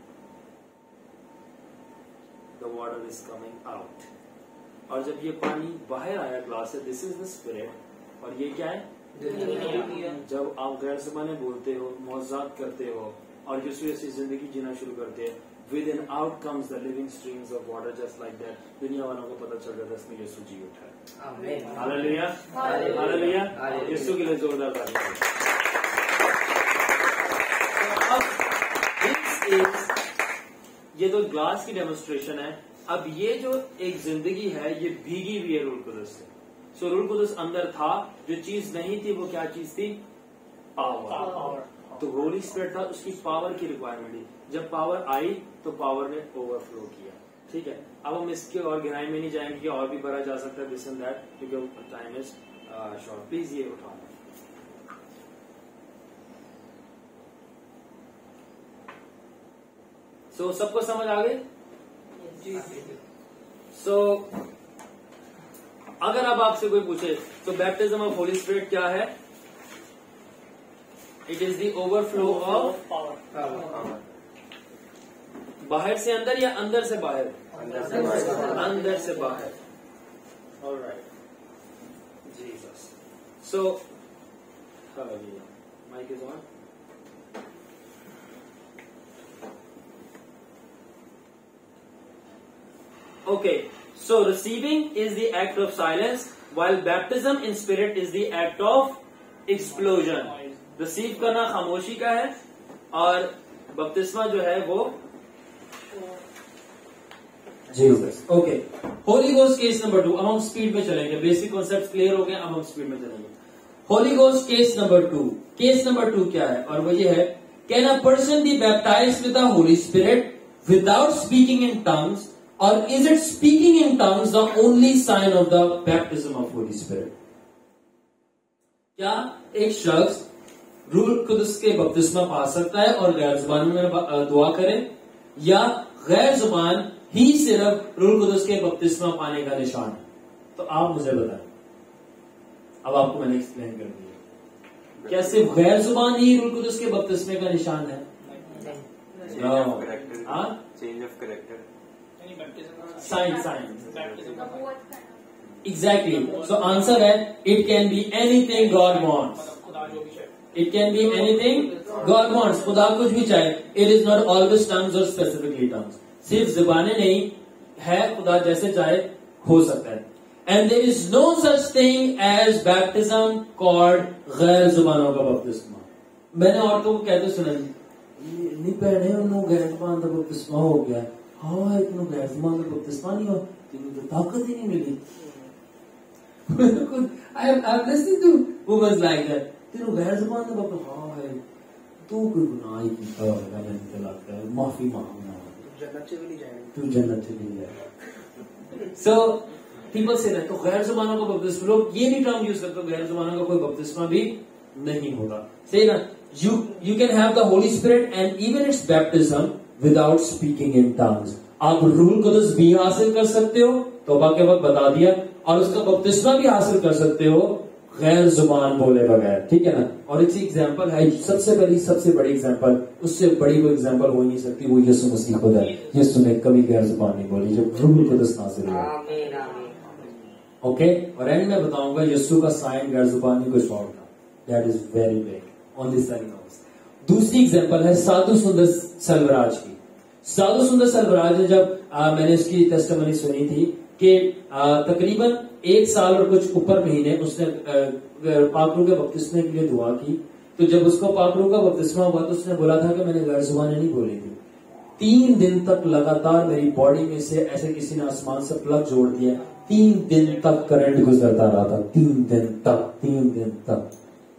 The water is coming out. اور جب یہ پانی باہر آیا گلاس سے, دس از دا اسپرٹ, اور یہ کیا ہے؟ جب آپ غیر زبانیں بولتے ہو, معجزات کرتے ہو, اور یسوع ایسی زندگی جینا شروع کرتے ہیں, within out comes the living streams of water, just like that. دنیا والوں کو پتا چل رہا تھا اس میں یسوع جی اٹھا ہے. ہاللویا, ہاللویا, یسوع کے لیے زوردار تالیاں. یہ تو گلاس کی ڈیمونسٹریشن ہے. اب یہ جو ایک زندگی ہے یہ بھیگی ہوئی ہے روح القدس سے. سو روح القدس اندر تھا, جو چیز نہیں تھی وہ کیا چیز تھی؟ پاور. تو ہولی اسپرٹ تھا, اس کی پاور کی ریکوائرمنٹ تھی. جب پاور آئی تو پاور نے اوور فلو کیا. ٹھیک ہے, اب ہم اس کے اور گہرائی میں نہیں جائیں گے کہ اور بھی بھرا جا سکتا ہے دس اینڈ دیٹ, کیونکہ ٹائم از شارٹ. پلیز یہ اٹھاؤ. سو سب کو سمجھ آ گئی؟ سو اگر اب آپ سے کوئی پوچھے تو بیپٹزم آف ہولی اسپرٹ کیا ہے؟ It is the overflow of power. باہر سے اندر یا اندر سے باہر؟ اندر سے باہر. Alright, Jesus. So mic is on. Okay, so receiving is the act of silence, while baptism in spirit is the act of explosion. Receive کرنا خاموشی کا ہے, اور بپتسمہ جو ہے وہ Jesus. Okay, holy ghost case number two. اب ہم اسپیڈ میں چلیں گے, بیسک کانسیپٹ کلیئر ہو گئے, اب ہم اسپیڈ میں چلیں گے. Holy ghost case number two. Case number two کیا ہے؟ اور وہ یہ ہے, can a person be baptized with the Holy Spirit without speaking in tongues? Or is it speaking in tongues the only sign of the baptism of Holy Spirit? کیا ایک شخص روح القدس کے بپتسمہ پا سکتا ہے اور غیر زبان میں دعا کرے, یا غیر زبان ہی صرف روح القدس کے بپتسمہ پانے کا نشان ہے؟ تو آپ مجھے بتائیں. اب آپ کو میں نے ایکسپلین کر دیا. کیا صرف غیر زبان ہی روح القدس کے بپتسمے کا نشان ہے؟ Change of character. Sign, sign. Exactly. So answer ہے, it can be anything God wants. It can be anything God wants. خدا کچھ بھی چاہے. It is not always tongues or specifically tongues. صرف زبانیں نہیں ہے, خدا جیسے چاہے ہو سکتا ہے. And there is no such thing as baptism called غیر زبانوں کا بپتسمہ. میں نے عورتوں کو کہتے سنا, نہیں پہنے انہوں غیر زبان کا بپتسمہ ہو گیا. ہاں اتنا غیر زبان کا بپتسمہ نہیں ہو, تینوں تو طاقت ہی نہیں ملی. I have listened to women like that. تینوں غیر زبان کا بپتسمہ, ہاں ہے تو کوئی گناہ ہی کیتا ہوگا, میں لگتا ہے معافی مانگنا, جنت چلی جائے, تو جنت چلی جائے. So people say that. تو غیر زبانوں کا بپتسمہ, لوگ یہ نہیں ٹرم یوز کرتے, غیر زبانوں کا کوئی بپتسمہ بھی نہیں ہوگا. صحیح نا. You you can have the Holy Spirit and even its baptism without speaking in tongues. آپ روح القدس بھی حاصل کر سکتے ہو, توبہ کے وقت بتا دیا, اور اس کا بپتسمہ بھی حاصل کر سکتے ہو غیر زبان بولے بغیر. ٹھیک ہے نا. اور ایک ایگزامپل ہے سب سے پہلی سب سے بڑی ایگزامپل, اس سے بڑی کوئی ایگزامپل ہو ہی نہیں سکتی, وہ یسوع مسیح خود ہے. یسوع نے کبھی غیر زبان نہیں بولی جب روح القدس نازل ہوا. اوکے. اور اینڈ میں بتاؤں گا یسوع کا سائن غیر زبانی کچھ اور تھا. That is very big on this second. دوسری ایگزامپل ہے سادھو سندر سلوراج کی. سادھو سندر سلوراج نے جب آ, میں نے اس کی ٹیسٹیمنی سنی تھی کہ تقریباً ایک سال اور کچھ اوپر مہینے اس نے پاک روح کے بپتسمے کے لیے دعا کی. تو جب اس کو پاک روح کا بپتسمہ ہوا تو اس نے بولا تھا کہ میں نے غیر زبانیں نہیں بولی تھی. تین دن تک لگاتار میری باڈی میں سے ایسے کسی نے آسمان سے پلگ جوڑ دیا. تین دن تک کرنٹ گزرتا رہا تھا. تین دن تک تین دن تک.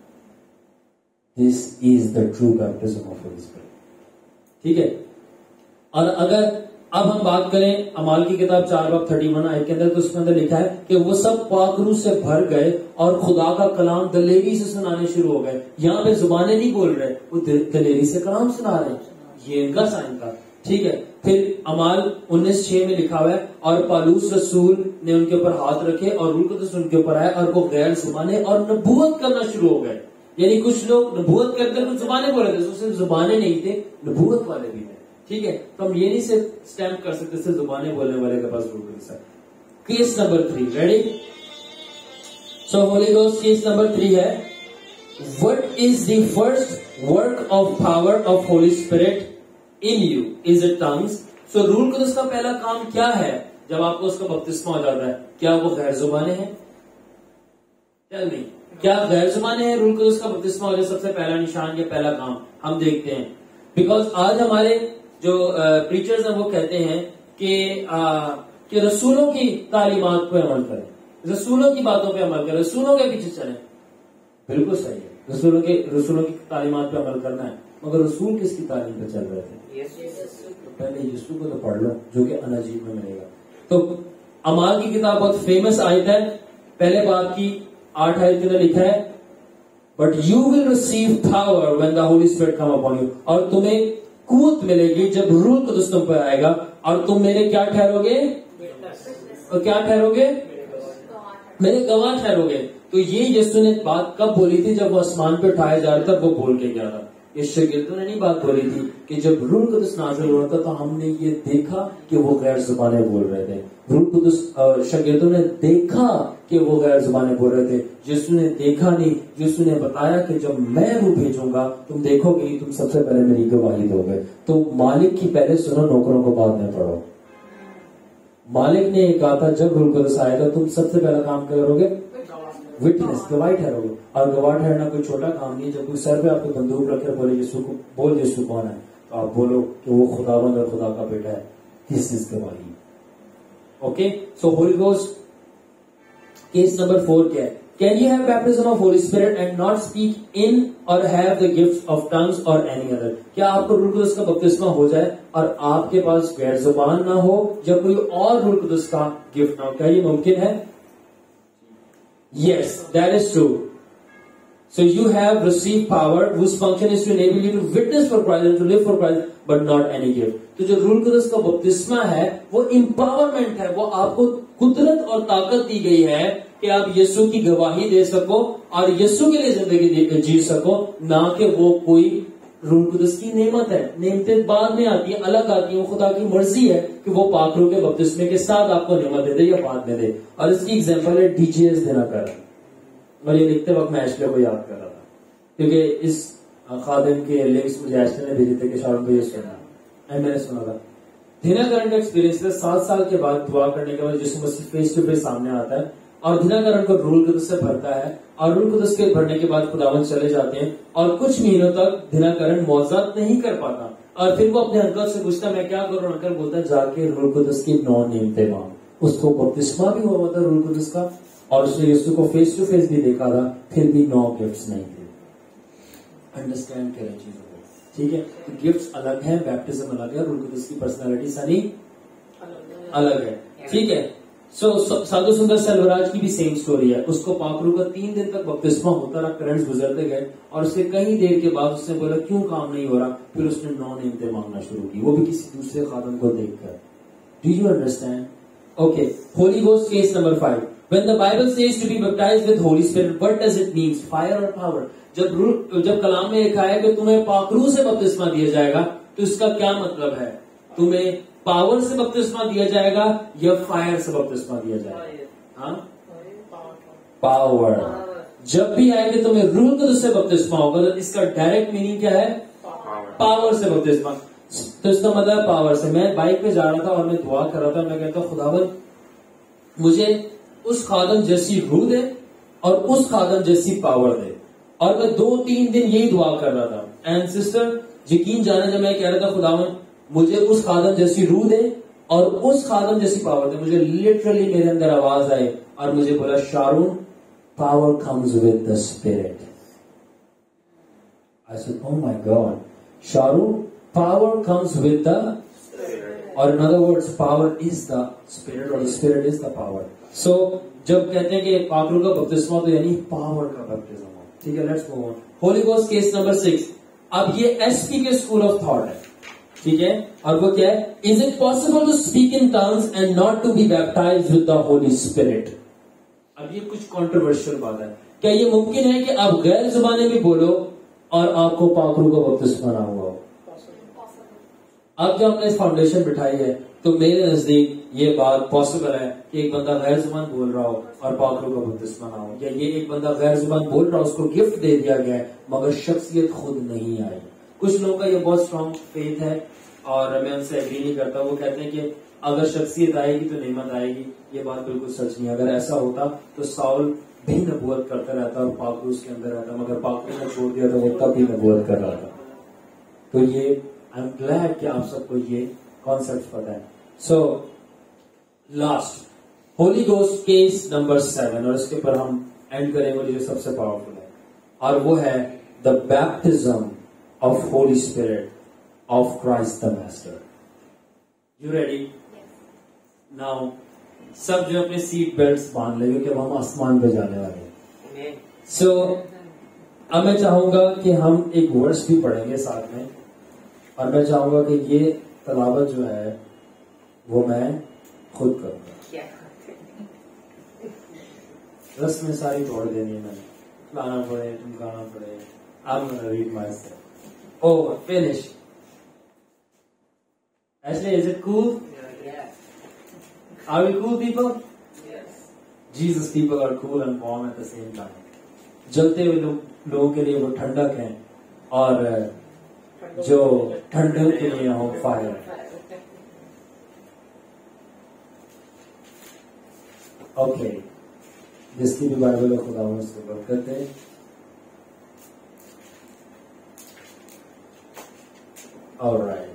This is the true baptism of Holi spirit. ٹھیک ہے. اور اگر اب ہم بات کریں امال کی کتاب چار باب تھرٹی ون آیت کے اندر, تو اس کے اندر لکھا ہے کہ وہ سب پاک روح سے بھر گئے اور خدا کا کلام دلیری سے سنانے شروع ہو گئے. یہاں پہ زبانیں نہیں بول رہے, وہ دلیری سے کلام سنا رہے ہیں. یہ ان کا سائن تھا. ٹھیک ہے. پھر امال انیس چھ میں لکھا ہوا ہے اور پالوس رسول نے ان کے اوپر ہاتھ رکھے اور روح القدس ان کے اوپر آئے اور وہ غیر زبانیں اور نبوت کرنا شروع ہو گئے. یعنی کچھ لوگ نبوت کر کر کچھ زبانیں بول رہے تھے, صرف زبانیں نہیں تھے, نبوت والے بھی تھے. ٹھیک ہے. تو ہم یہ نہیں صرف اسٹیمپ کر سکتے صرف زبانیں بولنے والے کے پاس روح القدس ہے. Case number three. Ready. So holy ghost case number three ہے what is the first work of power of Holi spirit in you is it tongues. So روح القدس کا پہلا کام کیا ہے جب آپ کو اس کا بپتسمہ ہو جاتا ہے؟ کیا وہ غیر زبانیں ہیں؟ ٹیل می, کیا غیر زبانیں ہیں؟ روح القدس کا بپتسمہ ہو جائے سب سے پہلا نشان یا پہلا کام ہم دیکھتے ہیں. بیکاز آج ہمارے جو پریچرز ہیں وہ کہتے ہیں کہ آ, کہ رسولوں کی تعلیمات پہ عمل کریں, رسولوں کی باتوں پہ عمل کریں, رسولوں کے پیچھے چلیں. بالکل صحیح ہے, رسولوں کے رسولوں کی تعلیمات پہ عمل کرنا ہے. مگر رسول کس کی تعلیم پہ چل رہے تھے؟ تو پہلے یسوع کو تو پڑھ لو جو کہ اناجیل میں ملے گا. تو امال کی کتاب بہت فیمس آیت ہے, پہلے باب کی آٹھ آیت کے اندر لکھا ہے but you will receive power when the Holi spirit come upon you. اور تمہیں قوت ملے گی جب روح القدس تم پر آئے گا اور تم میرے کیا ٹھہرو گے؟ اور کیا ٹھہرو گے؟ میرے گواہ ٹھہرو گے. تو یہ یسوع نے بات کب بولی تھی؟ جب وہ آسمان پہ اٹھایا جا رہا تھا وہ بول کے گیا تھا. یہ شاگردوں نے نہیں بات بولی تھی کہ جب روح القدس نازل ہوا تھا تو ہم نے یہ دیکھا کہ وہ غیر زبانیں بول رہے تھے. روح القدس شاگردوں نے دیکھا کہ وہ غیر زبانیں بول رہے تھے. یسوع نے دیکھا نہیں, یسوع نے بتایا کہ جب میں روح بھیجوں گا تم دیکھو گے, تم سب سے پہلے میری گواہی دو گے. تو مالک کی پہلے سنو, نوکروں کو بعد میں پڑھو. مالک نے یہ کہا تھا جب روح القدس آئے گا تم سب سے پہلا کام کیا کرو گے؟ وٹنس, گواہی ٹھہرو گے. اور گواہ ٹھہرنا کوئی چھوٹا کام نہیں. جب کوئی سر پہ آپ کو بندوق رکھے بولے یسوع کو بول یسوع کون ہے, تو آپ بولو کہ وہ خداوند اور خدا کا بیٹا ہے. دس از گواہی. Okay. So holy ghost case number four کیا ہے؟ Can you have baptism of Holi spirit and not speak in or have the gift of tongues or any other. کیا آپ کو روح القدس کا بپتسمہ ہو جائے اور آپ کے پاس غیر زبان نہ ہو یا کوئی اور روح القدس کا گفٹ نہ ہو؟ کیا یہ ممکن ہے؟ Yes, that is true. So you have received power whose function is to enable you to witness for Christ and to live for Christ, but not any gift. تو جو روح القدس کا بپتسمہ ہے وہ امپاورمنٹ ہے, وہ آپ کو قدرت اور طاقت دی گئی ہے کہ آپ یسوع کی گواہی دے سکو اور یسوع کے لیے زندگی جی سکو, نہ کہ وہ کوئی روح القدس کی نعمت ہے. نعمتیں بعد میں آتی ہیں, الگ آتی ہیں. وہ خدا کی مرضی ہے کہ وہ پاک روح کے بپتسمے کے ساتھ آپ کو نعمت دے دے یا بعد میں دے. اور اس کی ایگزامپل ہے ڈی جی ایس دینا کر. اور یہ لکھتے وقت میں ایشلے کو یاد کر رہا تھا کیونکہ اس خادم کے لنکس مجھے ایشلے نے بھیجے تھے کہ شارون کو یہ سنا, میں نے سنا تھا. دھینا کرن کا ایکسپیرینس ہے, سات سال کے بعد دعا کرنے کے بعد یسوع مسیح فیس ٹو فیس سامنے آتا ہے اور دھینا کرن کو روح القدس سے بھرتا ہے اور روح القدس کے بھرنے کے بعد خداوند چلے جاتے ہیں اور کچھ مہینوں تک دھینا کرن معجزات نہیں کر پاتا. اور پھر وہ اپنے انکل سے پوچھتا میں کیا کروں؟ انکل بولتا ہے جا کے روح القدس کی نو نعمتیں مانگ. اس کو بپتسمہ بھی ہوا تھا روح القدس کا اور اس نے یسوع کو فیس ٹو فیس بھی دیکھا تھا, پھر بھی نو گفٹس نہیں تھے. انڈرسٹینڈ کریں چیزوں کو, ٹھیک ہے؟ گفٹس الگ ہیں, بیپٹزم الگ ہے, روح القدس کی پرسنالٹی ساری الگ ہے, ٹھیک ہے؟ سو سادھو سندر سلوراج کی بھی سیم سٹوری ہے. اس کو پاک روح کا تین دن تک بپتسمہ ہوتا رہا, کرنٹس گزرتے گئے اور اس کے کئی دیر کے بعد اس نے بولا کیوں کام نہیں ہو رہا؟ پھر اس نے نو نعمتیں مانگنا شروع کی, وہ بھی کسی دوسرے خادم کو دیکھ کر. Do you understand? Okay. Holy ghost case number five. When the Bible says to be baptized with Holy Spirit, what does it mean? Fire or power? जब रूह जब कलाम में लिखा है कि तुम्हें पाकरू से बपतिस्मा दिया जाएगा, तो इसका क्या मतलब है? तुम्हें पावर से बपतिस्मा दिया जाएगा या फायर से बपतिस्मा दिया जाएगा? हाँ, पावर। जब भी आए कि तुम्हें रूह कुदस से बपतिस्मा होगा, तो इसका डायरेक्ट मीनिंग क्या है? पावर से बपतिस्मा। तो इसका मतलब पावर से। मैं बाइक पे जा रहा था और मैं दुआ कर रहा था, मैं कहता हूँ खुदावन मुझे उस खादम जैसी रूह दे और उस खादम जैसी पावर दे। और मैं दो तीन दिन यही दुआ कर रहा था। एंड सिस्टर यकीन जाने, जब मैं कह रहा था खुदावन मुझे उस खादम जैसी रूह दे और उस खादम जैसी पावर दे, मुझे लिटरली मेरे अंदर आवाज आई और मुझे बोला Sharon power comes with the spirit. I said oh my God, Sharon power comes with the, और in other words power is the spirit और spirit is the power. So जब कहते हैं कि पाकरू का बपतिस्मा, तो यानी पावर का बपतिस्मा। ठीक है, let's move on. Holy ghost case number six. अब ये एसपी के स्कूल ऑफ थॉट है, ठीक है, और वो क्या है? Is it possible to speak in tongues and not to be baptized with the holy spirit? अब ये कुछ कंट्रोवर्शियल बात है। क्या ये मुमकिन है कि आप गैर जुबाने में बोलो और आपको पाकरू का बपतिस्मा ना हुआ हो? अब जब हमने फाउंडेशन बिठाई है, तो मेरे नजदीक ये बात पॉसिबल है कि एक बंदा गैर जुबान बोल रहा हो और पाकरू का बपतिस्मा ना हो, या ये एक बंदा गैर जुबान बोल रहा हो, उसको गिफ्ट दे दिया गया है मगर शख्सियत खुद नहीं आई। कुछ लोगों का ये बहुत स्ट्रॉन्ग फेथ है और मैं उनसे एग्री नहीं करता। वो कहते हैं कि अगर शख्सियत आएगी तो नेमत आएगी। ये बात बिल्कुल सच नहीं। अगर ऐसा होता तो साउल भी नबूवत करता रहता और पाकरू उसके अंदर रहता, मगर पाकरू ने छोड़ दिया तो वो तब भी नबूवत कर रहा था। तो ये आई एम ग्लैड कि आप सबको ये कॉन्सेप्ट पता है। So last holy ghost case number seven, और इसके ऊपर हम एंड करेंगे जो सबसे पावरफुल है, और वो है the baptism of holy spirit of Christ the master. You ready? Now सब जो अपने सीट बेल्ट बांध लेंगे कि हम आसमान पे जाने वाले हैं। सो so, अब मैं चाहूंगा कि हम एक वर्ड्स भी पढ़ेंगे साथ में, और मैं चाहूंगा कि ये तलावत जो है वो मैं खुद करूंगा। रस्म सारी तोड़ देनी है मैंने, गाना पड़े तुम गाना पड़े। I'm gonna read myself. Oh, finish. Ashley, is it cool? Yes. Are we cool people? Yes. Jesus people are cool and warm at the same time. जलते हुए लोग लोगों के लिए वो ठंडक है, और जो ठंडक के लिए हो फायर। ओके, जिसकी भी बाइबल है खुदा से बात करते हैं। ऑलराइट,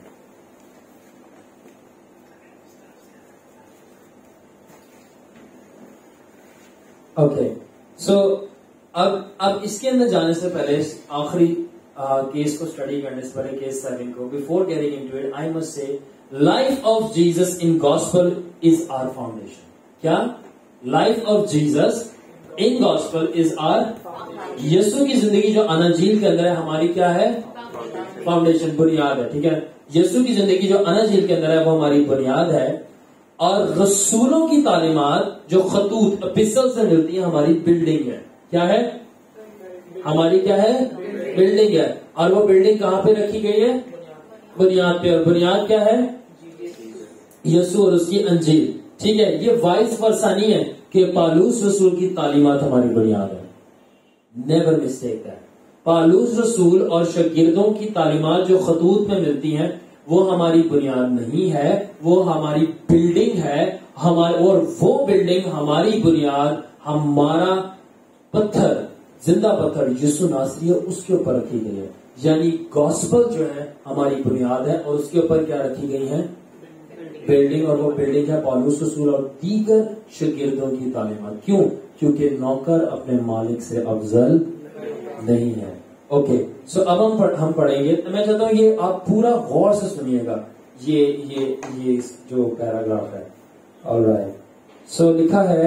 ओके, सो अब अब इसके अंदर जाने से पहले, आखिरी केस को स्टडी करने से पहले, केस सेवन को, before getting into it, I must say life of Jesus in gospel is our foundation. क्या? Life of Jesus in gospel is our, यीशु की जिंदगी जो अनाजील के अंदर है हमारी क्या है? फाउंडेशन, बुनियाद है। ठीक है, यीशु की जिंदगी जो अनाजील के अंदर है वो हमारी बुनियाद है, और रसूलों की तालीमात जो खतूत एपिसल से मिलती है हमारी बिल्डिंग है। क्या है? हमारी क्या है? बिल्डिंग है। और वो बिल्डिंग कहाँ पे रखी गई है? बुनियाद पे। और बुनियाद क्या है? यीशु और उसकी अंजील। ठीक है, ये वाइस वर्सा नहीं है कि पालूस रसूल की तालीमात हमारी बुनियाद है। Never mistake that. पालूस रसूल और शागिर्दों की तालीमात जो खतूत में मिलती हैं वो हमारी बुनियाद नहीं है, वो हमारी बिल्डिंग है। हमारे और वो बिल्डिंग, हमारी बुनियाद, हमारा पत्थर, जिंदा पत्थर यीशु नासरी है, उसके ऊपर रखी गई है। यानी गॉस्पल जो है हमारी बुनियाद है, और उसके ऊपर क्या रखी गई है? बिल्डिंग। और वो बिल्डिंग है पालूस रसूल और दीगर शागिर्दों की तालीमात। क्यों? क्योंकि नौकर अपने मालिक से अफजल नहीं है। ओके, सो अब हम पढ़, हम पढ़ेंगे। तो मैं चाहता हूँ ये आप पूरा गौर से सुनिएगा, ये ये ये जो पैराग्राफ है। ऑलराइट, सो लिखा है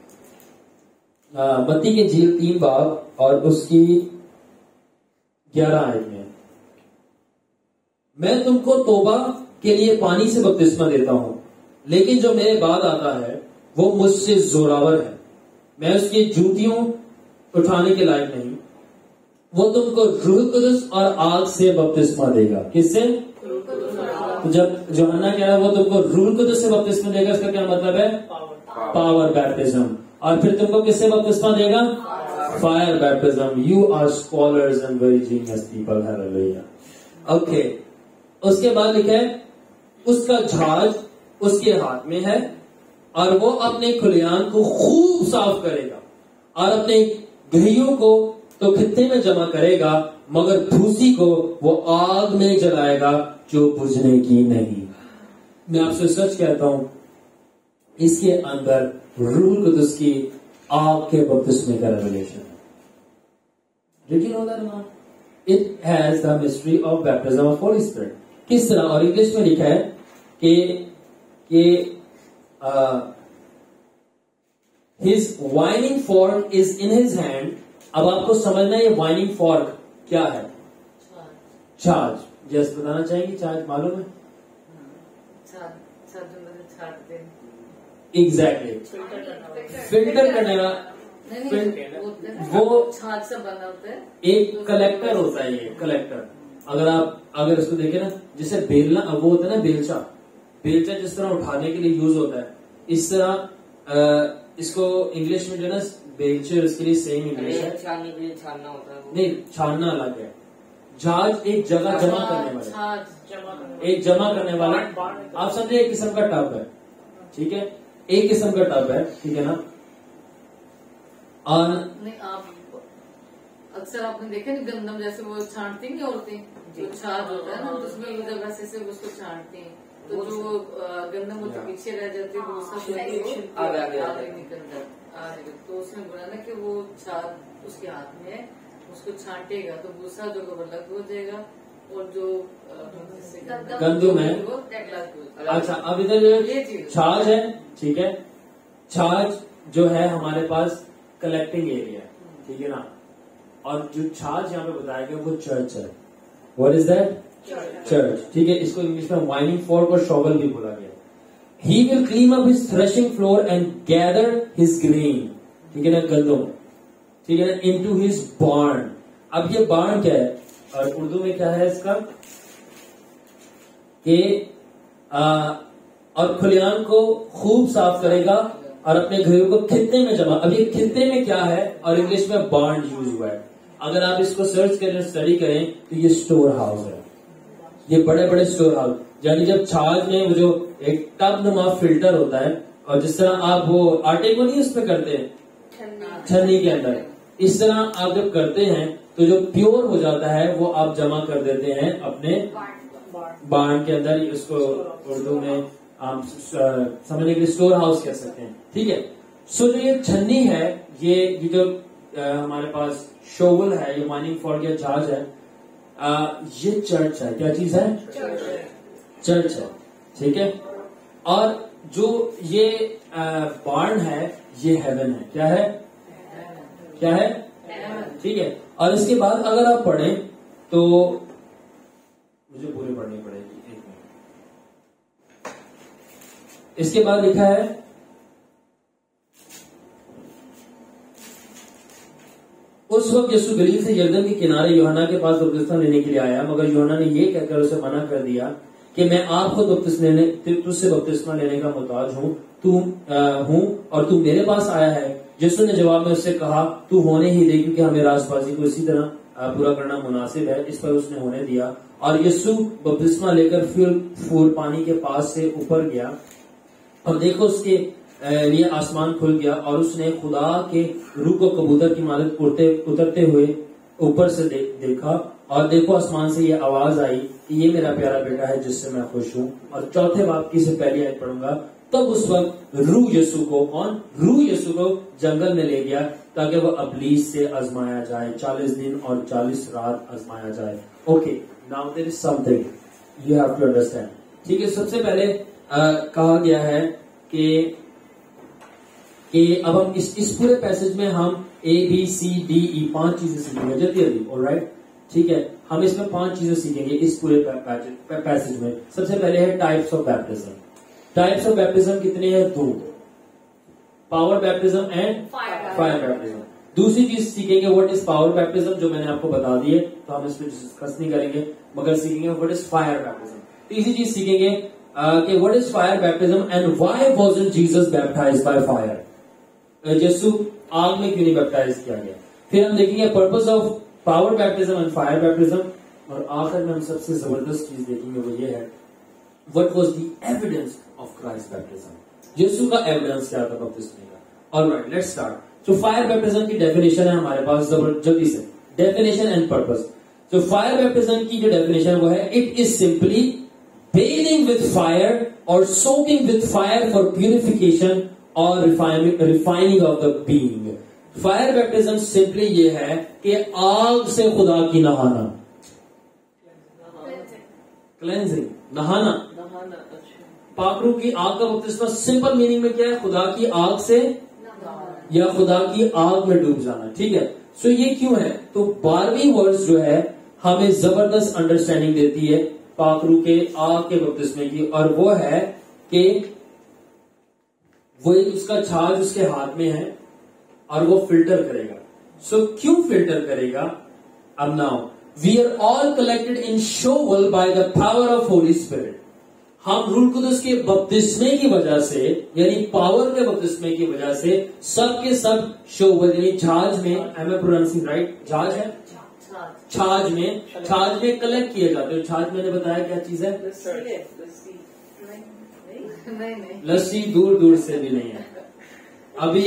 मत्ती के झील तीन बाब और उसकी ग्यारह आयत में, मैं तुमको तौबा के लिए पानी से बपतिस्मा देता हूं, लेकिन जो मेरे बाद आता है वो मुझसे जोरावर है, میں اس کی جوتیوں اٹھانے کے لائق نہیں. وہ تم کو روح القدس اور آگ سے بپتسمہ دے گا. کس سے؟ جب یوحنا کہہ رہا ہے وہ تم کو روح القدس سے بپتسمہ دے گا, اس کا کیا مطلب ہے؟ Power baptism. اور پھر تم کو کس سے بپتسمہ دے گا؟ Fire baptism. You are scholars and very genius people. Hallelujah. Okay, اس کے بعد لکھا ہے اس کا جھاج اس کے ہاتھ میں ہے اور وہ اپنے کھلیان کو خوب صاف کرے گا اور اپنے گہیوں کو تو خطے میں جمع کرے گا, مگر بھوسی کو وہ آگ میں جلائے گا جو بجھنے کی نہیں. میں آپ سے سچ کہتا ہوں, اس کے اندر روح القدس کی آگ کے بپتسمے کا ریویلیشن ہے. Did you know that or not? It has the mystery of baptism of Holy Spirit. کس طرح؟ اور انگلش میں لکھا ہے کہ کہ his wining fork is in his hand. اب آپ کو سمجھنا ہے یہ وائننگ فورک کیا ہے؟ چھاچ. جیس بتانا چاہیں گے چھاچ معلوم ہے؟ ایگزیکٹلی فلٹر کرنے کا وہ ایک کلیکٹر ہوتا ہے. یہ کلیکٹر اگر آپ اگر اس کو دیکھیں نا, جیسے بیلنا وہ ہوتا ہے نا بیلچا, بیلچا جس طرح اٹھانے کے لیے یوز ہوتا ہے, اس طرح اس کو انگلش میں جو ہے نا بیلچے, اس کے لیے سیم انگلش ہے. نہیں, چھاننا الگ ہے. جھاج ایک جگہ جمع کرنے والا, ایک جمع کرنے والا. آپ سمجھے ایک قسم کا ٹب ہے, ٹھیک ہے, ایک قسم کا ٹب ہے, ٹھیک ہے نا. اور اکثر آپ نے دیکھا نا گندم جیسے وہ چھانٹتی ہیں عورتیں, جو چھاچ ہوتا ہے نا اس میں جگہ سے اس کو چھانٹتے ہیں, تو جو گندم وہ پیچھے رہ جاتی ہے وہ سب آگے نکلتا ہے. تو اس میں بولا نا کہ وہ چھاچ اس کے ہاتھ میں ہے, اس کو چھانٹے گا تو بھوسا جو الگ ہو جائے گا اور جو گندم ہے. اچھا, اب ادھر جو چھاچ ہے, ٹھیک ہے, چھاچ جو ہے ہمارے پاس کلیکٹنگ ایریا ہے, ٹھیک ہے نا. اور جو چھاچ یہاں پہ بتایا گیا وہ چرچ ہے. What is that? چرچ. ٹھیک ہے, اس کو انگلش میں وائننگ فورک اور شاول بھی بولا گیا. He will clean up his threshing floor and gather his grain. ٹھیک ہے نا, گندم, ٹھیک ہے نا, into his barn. اب یہ barn کیا ہے اور اردو میں کیا ہے اس کا؟ کہ اور کھلیان کو خوب صاف کرے گا اور اپنے گھروں کو خطے میں جمع. اب یہ خطے میں کیا ہے اور انگلش میں barn یوز ہوا ہے. اگر آپ اس کو سرچ کریں, اسٹڈی کریں, تو یہ اسٹور ہاؤس ہے. یہ بڑے بڑے اسٹور ہاؤس, یعنی جب چھاچ میں وہ جو ایک ٹب نما فلٹر ہوتا ہے, اور جس طرح آپ وہ آٹے کو نہیں اس پہ کرتے ہیں چھنی کے اندر, اس طرح آپ جب کرتے ہیں تو جو پیور ہو جاتا ہے وہ آپ جمع کر دیتے ہیں اپنے بارن کے اندر. اس کو اردو میں آپ سمجھنے کے لیے اسٹور ہاؤس کہہ سکتے ہیں, ٹھیک ہے. سو جو یہ چھنی ہے, یہ جو ہمارے پاس شوول ہے, یہ مائننگ فورک یا جھاج ہے, یہ چرچ ہے. کیا چیز ہے؟ چرچ ہے, ٹھیک ہے. اور جو یہ بارن ہے یہ ہیون ہے. کیا ہے؟ کیا ہے؟ ٹھیک ہے. اور اس کے بعد اگر آپ پڑھیں تو مجھے پوری پڑھنی پڑے گی, ایک منٹ. اس کے بعد لکھا ہے اس وقت یسوع گلیل سے یردن کے کنارے یوحنا کے پاس بپتسمہ لینے کے لیے آیا, مگر یوحنا نے یہ کہہ کر اسے منع کر دیا کہ میں آپ کو بپتسمہ لینے تجھ سے بپتسمہ لینے کا محتاج ہوں تو ہوں اور تو میرے پاس آیا ہے. یسوع نے جواب میں اس سے کہا تو ہونے ہی دے, کیونکہ ہمیں راز بازی کو اسی طرح پورا کرنا مناسب ہے. اس پر اس نے ہونے دیا اور یسوع بپتسمہ لے کر پھر پھول پانی کے پاس سے اوپر گیا اور دیکھو اس کے لیے آسمان کھل گیا اور اس نے خدا کے روح کو کبوتر کی مانند اترتے ہوئے اوپر سے دیکھا اور دیکھو آسمان سے یہ آواز آئی کہ یہ میرا پیارا بیٹا ہے جس سے میں خوش ہوں. اور چوتھے باپ کی سے پہلی آیت پڑھوں گا. تب اس وقت روح یسوع کو کون روح یسوع کو جنگل میں لے گیا تاکہ وہ ابلیس سے آزمایا جائے, چالیس دن اور چالیس رات آزمایا جائے. Okay, now there is something you have to understand. ٹھیک ہے, سب سے پہلے کہا گیا ہے کہ کہ اب ہم اس اس پورے پیسج میں ہم اے بی سی ڈی ای پانچ چیزیں سیکھیں گے جلدی جلدی. آلرائٹ, ٹھیک ہے, ہم اس میں پانچ چیزیں سیکھیں گے اس پورے پیسج میں. سب سے پہلے ہے types of baptism. Types of baptism کتنے ہیں؟ دو. Power baptism and fire baptism. دوسری چیز سیکھیں گے واٹ از پاور بیپٹزم, جو میں نے آپ کو بتا دی ہے, تو ہم اس پہ ڈسکس نہیں کریں گے, مگر سیکھیں گے واٹ از فائر بیپٹزم. تیسری چیز سیکھیں گے کہ what is fire baptism and why wasn't Jesus baptized by fire. یسوع آگ میں کیوں نہیں بیپٹائز کیا گیا. پھر ہم دیکھیں گے purpose of power baptism and fire baptism, اور آخر میں ہم سب سے زبردست چیز دیکھیں گے وہ یہ ہے what was the evidence of Christ baptism. یسوع کا ایویڈینس کیا تھا بپتسمے کا. Alright let's start. تو فائر بیپٹزم کی ڈیفینیشن ہے ہمارے پاس جلدی سے, ڈیفینیشن اینڈ پرپز. تو فائر بیپٹزم کی جو ڈیفینیشن وہ ہے it is simply bathing with fire or soaking with fire for purification or refining, refining of the being. Fire baptism simply یہ ہے کہ آگ سے خدا کی نہانا, cleansing, نہانا. پاک روح کی آگ کا بپتسمہ سمپل میننگ میں کیا ہے, خدا کی آگ سے یا خدا کی آگ میں ڈوب جانا. ٹھیک ہے, سو یہ کیوں ہے, تو بارہویں ورس جو ہے ہمیں زبردست انڈرسٹینڈنگ دیتی ہے پاک روح کے آگ کے بپتسمے کی, اور وہ ہے کہ وہ اس کا چھاج اس کے ہاتھ میں ہے اور وہ فلٹر کرے گا. سو کیوں فلٹر کرے گا. اب now we are all collected in shovel by the power of Holi spirit. ہم روح القدس کے بپتسمے کی وجہ سے, یعنی پاور کے بپتسمے کی وجہ سے سب کے سب شوول یعنی چھاج میں, ایم اے پروننسنگ رائٹ, چھاج ہے, چھاج میں چھاج میں کلیکٹ کیے جاتے ہیں. چھاج میں نے بتایا کیا چیز ہے, لسی دور دور سے بھی نہیں ہے ابھی.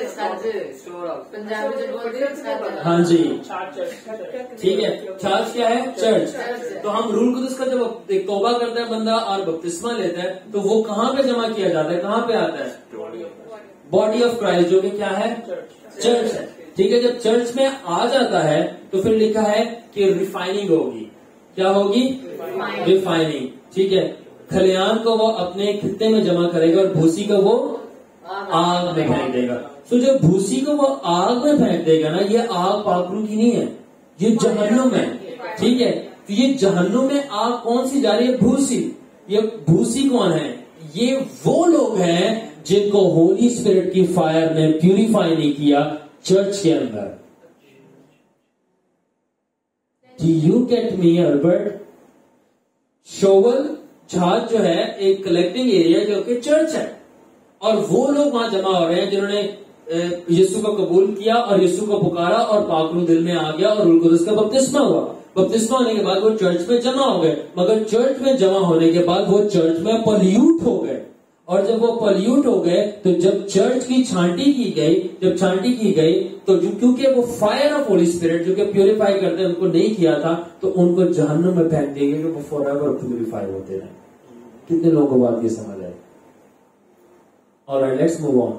ہاں جی ٹھیک ہے, چھاج کیا ہے, چرچ. تو ہم روح القدس کا جب توبہ کرتا ہے بندہ اور بپتسمہ لیتا ہے تو وہ کہاں پہ جمع کیا جاتا ہے, کہاں پہ آتا ہے, باڈی آف کرائسٹ, جو کہ کیا ہے, چرچ ہے. ٹھیک ہے, جب چرچ میں آ جاتا ہے تو پھر لکھا ہے کہ ریفائننگ ہوگی. کیا ہوگی, ریفائننگ. ٹھیک ہے, کھلیان کو وہ اپنے خطے میں جمع کرے گا اور بھوسی کو وہ آگ میں پھینک دے گا. تو جب بھوسی کو وہ آگ میں پھینک دے گا نا, یہ آگ پاک روح کی نہیں ہے, یہ جہنم ہے. ٹھیک ہے, تو یہ جہنم میں آگ کون سی جا رہی ہے, بھوسی. یہ بھوسی کون ہے, یہ وہ لوگ ہیں جن کو ہولی اسپرٹ کی فائر نے پیوریفائی نہیں کیا چرچ کے اندر. Do you get me, Albert? شوول چھاج جو ہے ایک کلیکٹنگ ایریا جو کہ چرچ ہے, اور وہ لوگ وہاں جمع ہو رہے ہیں جنہوں نے یسوع کو قبول کیا اور یسوع کو پکارا اور پاک روح دل میں آ گیا اور روح القدس کا بپتسمہ ہوا. بپتسمہ ہونے کے بعد وہ چرچ میں جمع ہو گئے, مگر چرچ میں جمع ہونے کے بعد وہ چرچ میں پلیوٹ ہو گئے. اور جب وہ پلیوٹ ہو گئے تو جب چرچ کی چھانٹی کی گئی, جب چھانٹی کی گئی تو کیونکہ وہ فائر آف ہولی اسپرٹ جو کہ پیوریفائی کرتے ہیں ان کو نہیں کیا تھا, تو ان کو جہنم میں پھینک دیں گے کہ وہ فار ایور پیوریفائی ہوتے رہے. کتنے لوگوں کو بات یہ سمجھ آئے. Alright, let's move on.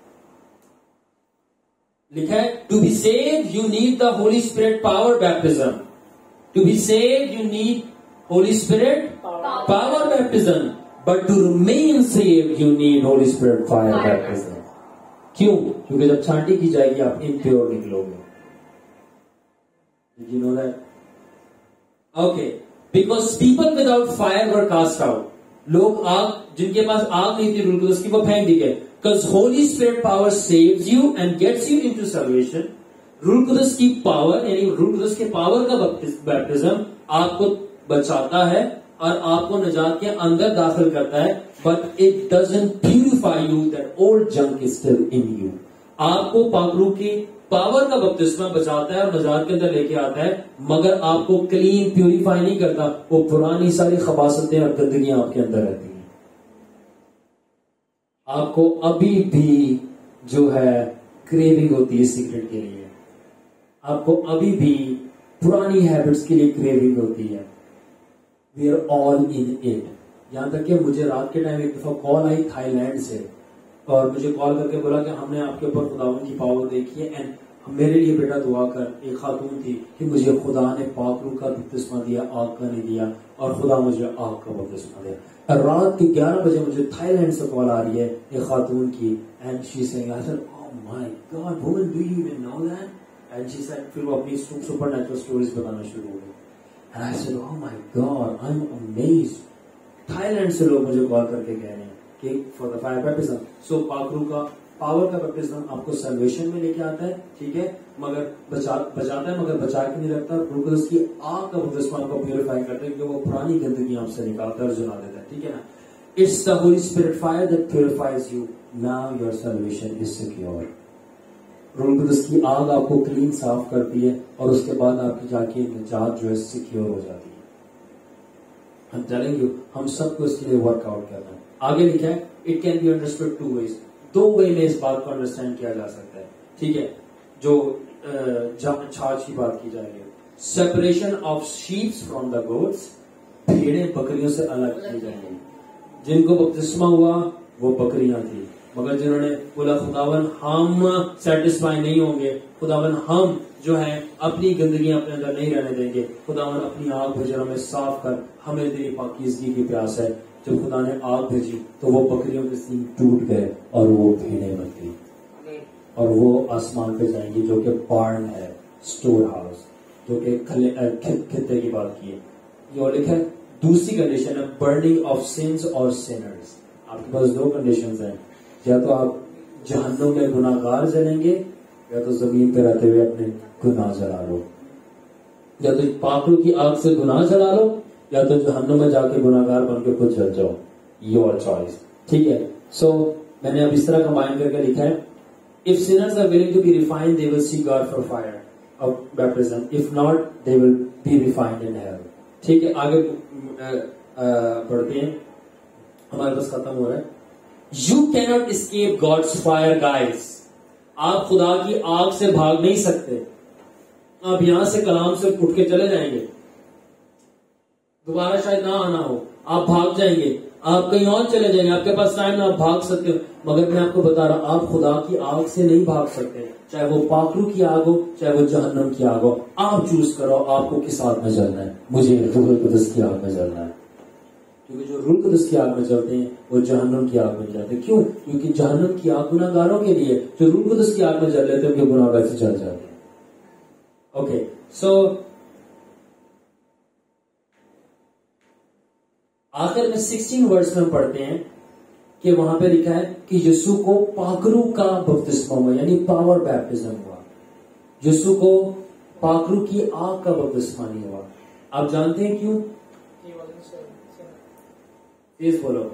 لکھا ہے to be saved you need the Holy Spirit power baptism. To be saved you need Holy Spirit power baptism. But to remain saved you need Holy Spirit fire baptism. کیوں؟ کیونکہ جب چھانٹی کی جائے گی آپ impure نکلو گے. Did you know that? Okay. Because people without fire were cast out. لوگ آگ, جن کے پاس آگ نہیں تھی روح القدس کی, وہ پھینک دی گئے. Because Holy Spirit power saves you and gets you into salvation. روح القدس کی پاور یعنی روح القدس کے پاور کا بیپٹزم آپ کو بچاتا ہے اور آپ کو نجات کے اندر داخل کرتا ہے. But it doesn't purify you. That old junk is still in you. آپ کو پاک روح کی پاور کا بپتسمہ بچاتا ہے اور نجات کے اندر لے کے آتا ہے, مگر آپ کو کلین پیوریفائی نہیں کرتا. وہ پرانی ساری خباثتیں اور گندگیاں آپ کے اندر رہتی ہیں. آپ کو ابھی بھی جو ہے کریونگ ہوتی ہے سگریٹ کے لیے, آپ کو ابھی بھی پرانی ہیبٹس کے لیے کریونگ ہوتی ہے. We are all in it. یہاں تک کہ مجھے رات کے ٹائم ایک دفعہ کال آئی تھائی لینڈ سے, اور مجھے کال کر کے بولا کہ ہم نے آپ کے اوپر خداوند کی پاور دیکھی ہے, اینڈ میرے لیے بیٹا دعا کر. ایک خاتون تھی کہ مجھے خدا نے پاک روح کا بپتسمہ دیا, آگ کا نہیں دیا, اور خدا مجھے آگ کا بپتسمہ دیا. رات کے گیارہ بجے مجھے تھائی لینڈ سے کال آ رہی ہے ایک خاتون کی, and she seeing I said oh my God woman do you even know that, and she said, پھر وہ اپنی سپر نیچرل سٹوریز بتانا شروع ہو گئی. And I said oh my God I am amazed. Thailand سے لوگ مجھے کال کر کے کہہ رہے ہیں کہ for the fire baptism. So پاک روح کا پاور کا بیپٹزم آپ کو سیلویشن میں لے کے آتا ہے, ٹھیک ہے, مگر بچا بچاتا ہے مگر بچا کے نہیں رکھتا. روح القدس کی آگ کا بیپٹزم آپ کو پیوریفائی کرتا ہے کہ وہ پرانی گندگی آپ سے نکالتا ہے اور جلا دیتا ہے, ٹھیک ہے نا. It's the Holy Spirit fire that purifies you. Now your salvation is secure. روح القدس کی آگ آپ کو کلین صاف کرتی ہے اور اس کے بعد آپ کی جا کے نجات جو ہے سیکیور ہو جاتی ہے. ہم چلیں گے, ہم سب کو اس کے لیے ورک آؤٹ کرنا ہے. آگے لکھا ہے it can be understood two ways, دو وے میں اس بات کو انڈرسٹینڈ کیا جا سکتا ہے, ٹھیک ہے. جو چھاچ کی بات کی جا رہی ہے, separation of sheeps from the goats, بھیڑیں بکریوں سے الگ کی جائیں گی. جن کو بپتسمہ ہوا وہ بکریاں تھی, مگر جنہوں نے بولا خداون ہم سیٹسفائی نہیں ہوں گے, خداون ہم جو ہے اپنی گندگیاں اپنے اندر نہیں رہنے دیں گے, خداون اپنی آگ بھیجر ہمیں صاف کر, ہمیں تیری پاکیزگی کی پیاس ہے. جب خدا نے آگ بھیجی تو وہ بکریوں کے سینگ ٹوٹ گئے اور وہ بھیڑیں بن گئی اور وہ آسمان پہ جائیں گی, جو کہ بارن ہے, اسٹور ہاؤس, جو کہ خطے کی بات کی ہے. یہ لکھا ہے دوسری کنڈیشن ہے برننگ آف سینس اور سینرز. آپ کے پاس دو کنڈیشنز ہیں, یا تو آپ جہنم میں گناہ گار جلیں گے, یا تو زمین پہ رہتے ہوئے اپنے گناہ جلا لو. یا تو پاکرو کی آگ سے گناہ جلا لو, یا تو جہنم میں جا کے گناہ گار بن کے خود جل جاؤ. یور چوائس, ٹھیک ہے. سو میں نے اب اس طرح کمبائن کر کے لکھا ہے if sinners are willing to be refined they will seek God for fire of baptism, if not they will be refined in hell. ٹھیک ہے, آگے بڑھتے ہیں, ہمارے پاس ختم ہو رہا ہے. You cannot escape God's fire guys. آپ خدا کی آگ سے بھاگ نہیں سکتے. آپ یہاں سے کلام سے اٹھ کے چلے جائیں گے, دوبارہ شاید نہ آنا ہو, آپ بھاگ جائیں گے, آپ کہیں اور چلے جائیں گے, آپ کے پاس ٹائم نہ, آپ بھاگ سکتے ہو. مگر میں آپ کو بتا رہا ہوں آپ خدا کی آگ سے نہیں بھاگ سکتے, چاہے وہ پاکرو کی آگ ہو چاہے وہ جہنم کی آگ ہو. آپ چوز کرو آپ کو کس آگ میں جلنا ہے. مجھے روح القدس کی آگ میں جلنا ہے, کیونکہ جو روح القدس کی آگ میں جلتے ہیں وہ جہنم کی آگ میں جاتے ہیں. کیوں؟ کیونکہ جہنم کی آگ گناہ گاروں کے لیے, جو روح القدس کی آگ میں جل لیتے ہیں ان کے گناہ ویسے جل جاتے ہیں. اوکے, سو آخر میں سکسٹین ورڈز میں پڑھتے ہیں کہ وہاں پہ لکھا ہے کہ یسوع کو پاکرو کا بپتسمہ ہوا, یعنی پاور بیپٹزم ہوا. یسوع کو پاکرو کی آگ کا بپتسمہ نہیں ہوا. آپ جانتے ہیں کیوں؟ تیز بولو.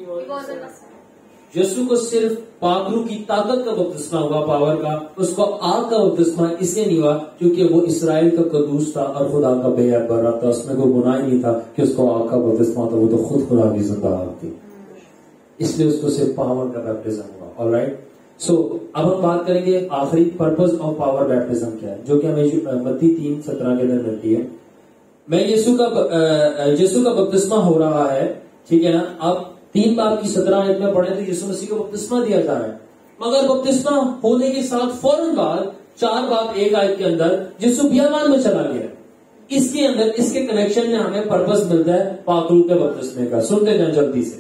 یسوع کو صرف پاکرو کی طاقت کا بپتسمہ ہوا, پاور کا, اس کو آگ کا بپتسمہ اس لیے نہیں ہوا کیونکہ وہ اسرائیل کا قدوس تھا اور خدا کا بے عیب برا تھا, اس میں کوئی گناہ نہیں تھا کہ اس کو آگ کا بپتسمہ تھا, وہ تو خود خدا کی زندہ آگ تھی, اس لیے اس کو صرف پاور کا بیپٹزم ہوا. آلرائٹ, سو اب ہم بات کریں گے آخری پرپز آف پاور بیپٹزم کیا ہے, جو کہ ہمیں متی تین سترہ کے اندر ملتی ہے. میں یسوع کا یسوع کا بپتسمہ ہو رہا ہے, ٹھیک ہے نا. اب تین باب کی سترہ آیت میں پڑھیں تو یسوع مسیح کو بپتسمہ دیا جا رہا ہے, مگر بپتسمہ ہونے کے ساتھ فوراً بعد چار باب ایک آیت کے اندر یسوع بیابان میں چلا گیا. اس کے اندر اس کے کنیکشن میں ہمیں پرپس ملتا ہے پاکرو کے بپتسمے کا. سنتے جائیں جلدی سے,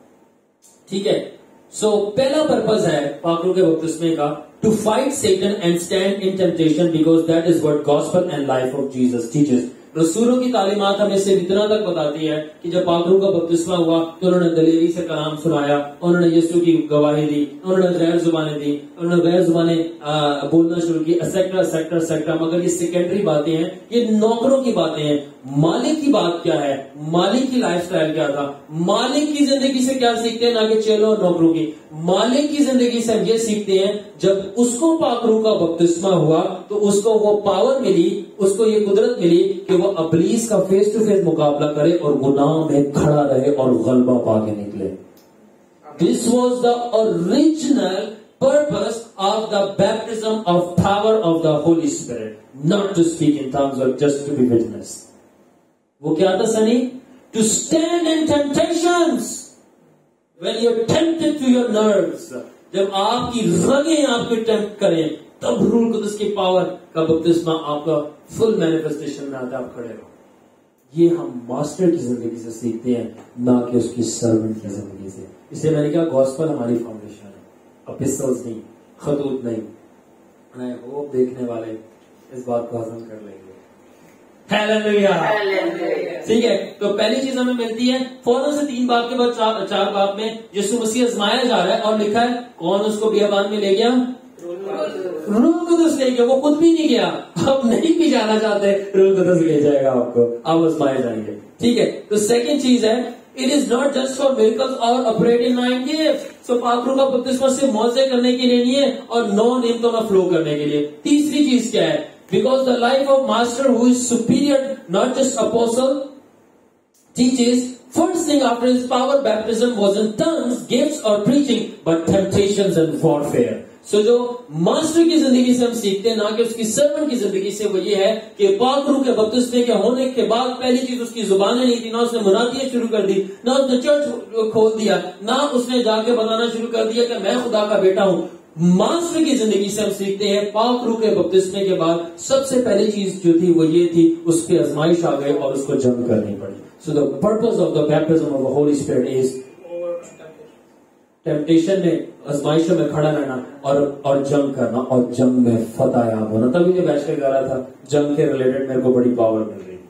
ٹھیک ہے. سو پہلا پرپس ہے پاکرو کے بپتسمے کا, to fight Satan and stand in temptation because that is what gospel and life of Jesus teaches. رسولوں کی تعلیمات ہمیں سے اتنا تک بتاتی ہے کہ جب پاکرو کا بپتسمہ ہوا تو انہوں نے دلیری سے کلام سنایا, انہوں نے یسوع کی گواہی دی, انہوں نے غیر زبانیں دی, انہوں نے غیر زبانیں بولنا شروع کی, ایسیکٹرا ایسیکٹرا ایسیکٹرا. مگر یہ سیکنڈری باتیں ہیں, یہ نوکروں کی باتیں ہیں. مالک کی بات کیا ہے, مالک کی لائف سٹائل کیا تھا, مالک کی زندگی سے کیا سیکھتے ہیں, نہ کہ چیلوں اور نوکروں کی. مالک کی زندگی سے ہم یہ سیکھتے ہیں جب اس کو پاکرو کا بپتسمہ ہوا تو اس کو وہ پاور ملی, اس کو یہ قدرت ملی کہ وہ ابلیس کا فیس ٹو فیس مقابلہ کرے اور گناہ میں کھڑا رہے اور غلبہ پا کے نکلے. This was the original purpose of the baptism of power of the Holy Spirit, not to speak in tongues or just to be witness. وہ کیا تھا سنی؟ To stand in temptations when you're tempted to your nerves. جب آپ کی رگیں آپ کو tempt کریں تب روح القدس کی پاور کا بپتسمہ آپ کا فل مینیفیسٹیشن میں آتا ہے, آپ کھڑے رہو. یہ ہم ماسٹر کی زندگی سے سیکھتے ہیں, نہ کہ اس کی سرونٹ کی زندگی سے. اس لیے میں نے کہا گاسپل ہماری فاؤنڈیشن ہے, اپسٹلز نہیں, خطوط نہیں. میں ہوپ دیکھنے والے اس بات کو ہضم کر لیں گے. ہیلیلویا. ٹھیک ہے, تو پہلی چیز ہمیں ملتی ہے فوراً سے تین باب کے بعد چار, چار باب میں یسوع مسیح آزمایا جا رہا ہے اور لکھا ہے کون اس کو بیابان میں لے گیا؟ روح القدس لے گیا. وہ خود بھی نہیں گیا, اب نہیں بھی جانا چاہتے, روح القدس لے جائے گا آپ کو, آپ آزمائے جائیں گے. ٹھیک ہے, تو سیکنڈ چیز ہے It is not just for miracles or operating nine gifts. So پاک روح کا بپتسمہ صرف معجزے کرنے کے لیے نہیں ہے اور نو نعمتوں میں فلو کرنے کے لیے. تیسری چیز کیا ہے؟ Because the life of master who is superior, not just apostle, teaches, first thing after his power baptism wasn't tongues, gifts or preaching, but temptations and warfare. So so, جو ماسٹر کی زندگی سے ہم سیکھتے ہیں, نہ کہ اس کی سرونٹ کی زندگی سے, وہ یہ ہے کہ پاک روح کے بپتسمے کے ہونے کے بعد پہلی چیز اس کی زبانیں نہیں تھی, نہ اس نے منادیاں شروع کر دی, نہ اس نے چرچ کھول دیا, نہ اس نے جا کے بتانا شروع کر دیا کہ میں خدا کا بیٹا ہوں. ماسٹر کی زندگی سے ہم سیکھتے ہیں پاک روح کے بپتسمے کے بعد سب سے پہلی چیز جو تھی وہ یہ تھی, اس پہ آزمائش آ گئی اور اس کو جنگ کرنی پڑی. So the purpose of the baptism of the Holi spirit is temptation میں, آزمائشوں میں کھڑا رہنا اور اور جنگ کرنا اور جنگ میں فتح یاب ہونا. تبھی میں بیٹھ کے کہہ رہا تھا جنگ کے ریلیٹڈ میرے کو بڑی پاور مل رہی.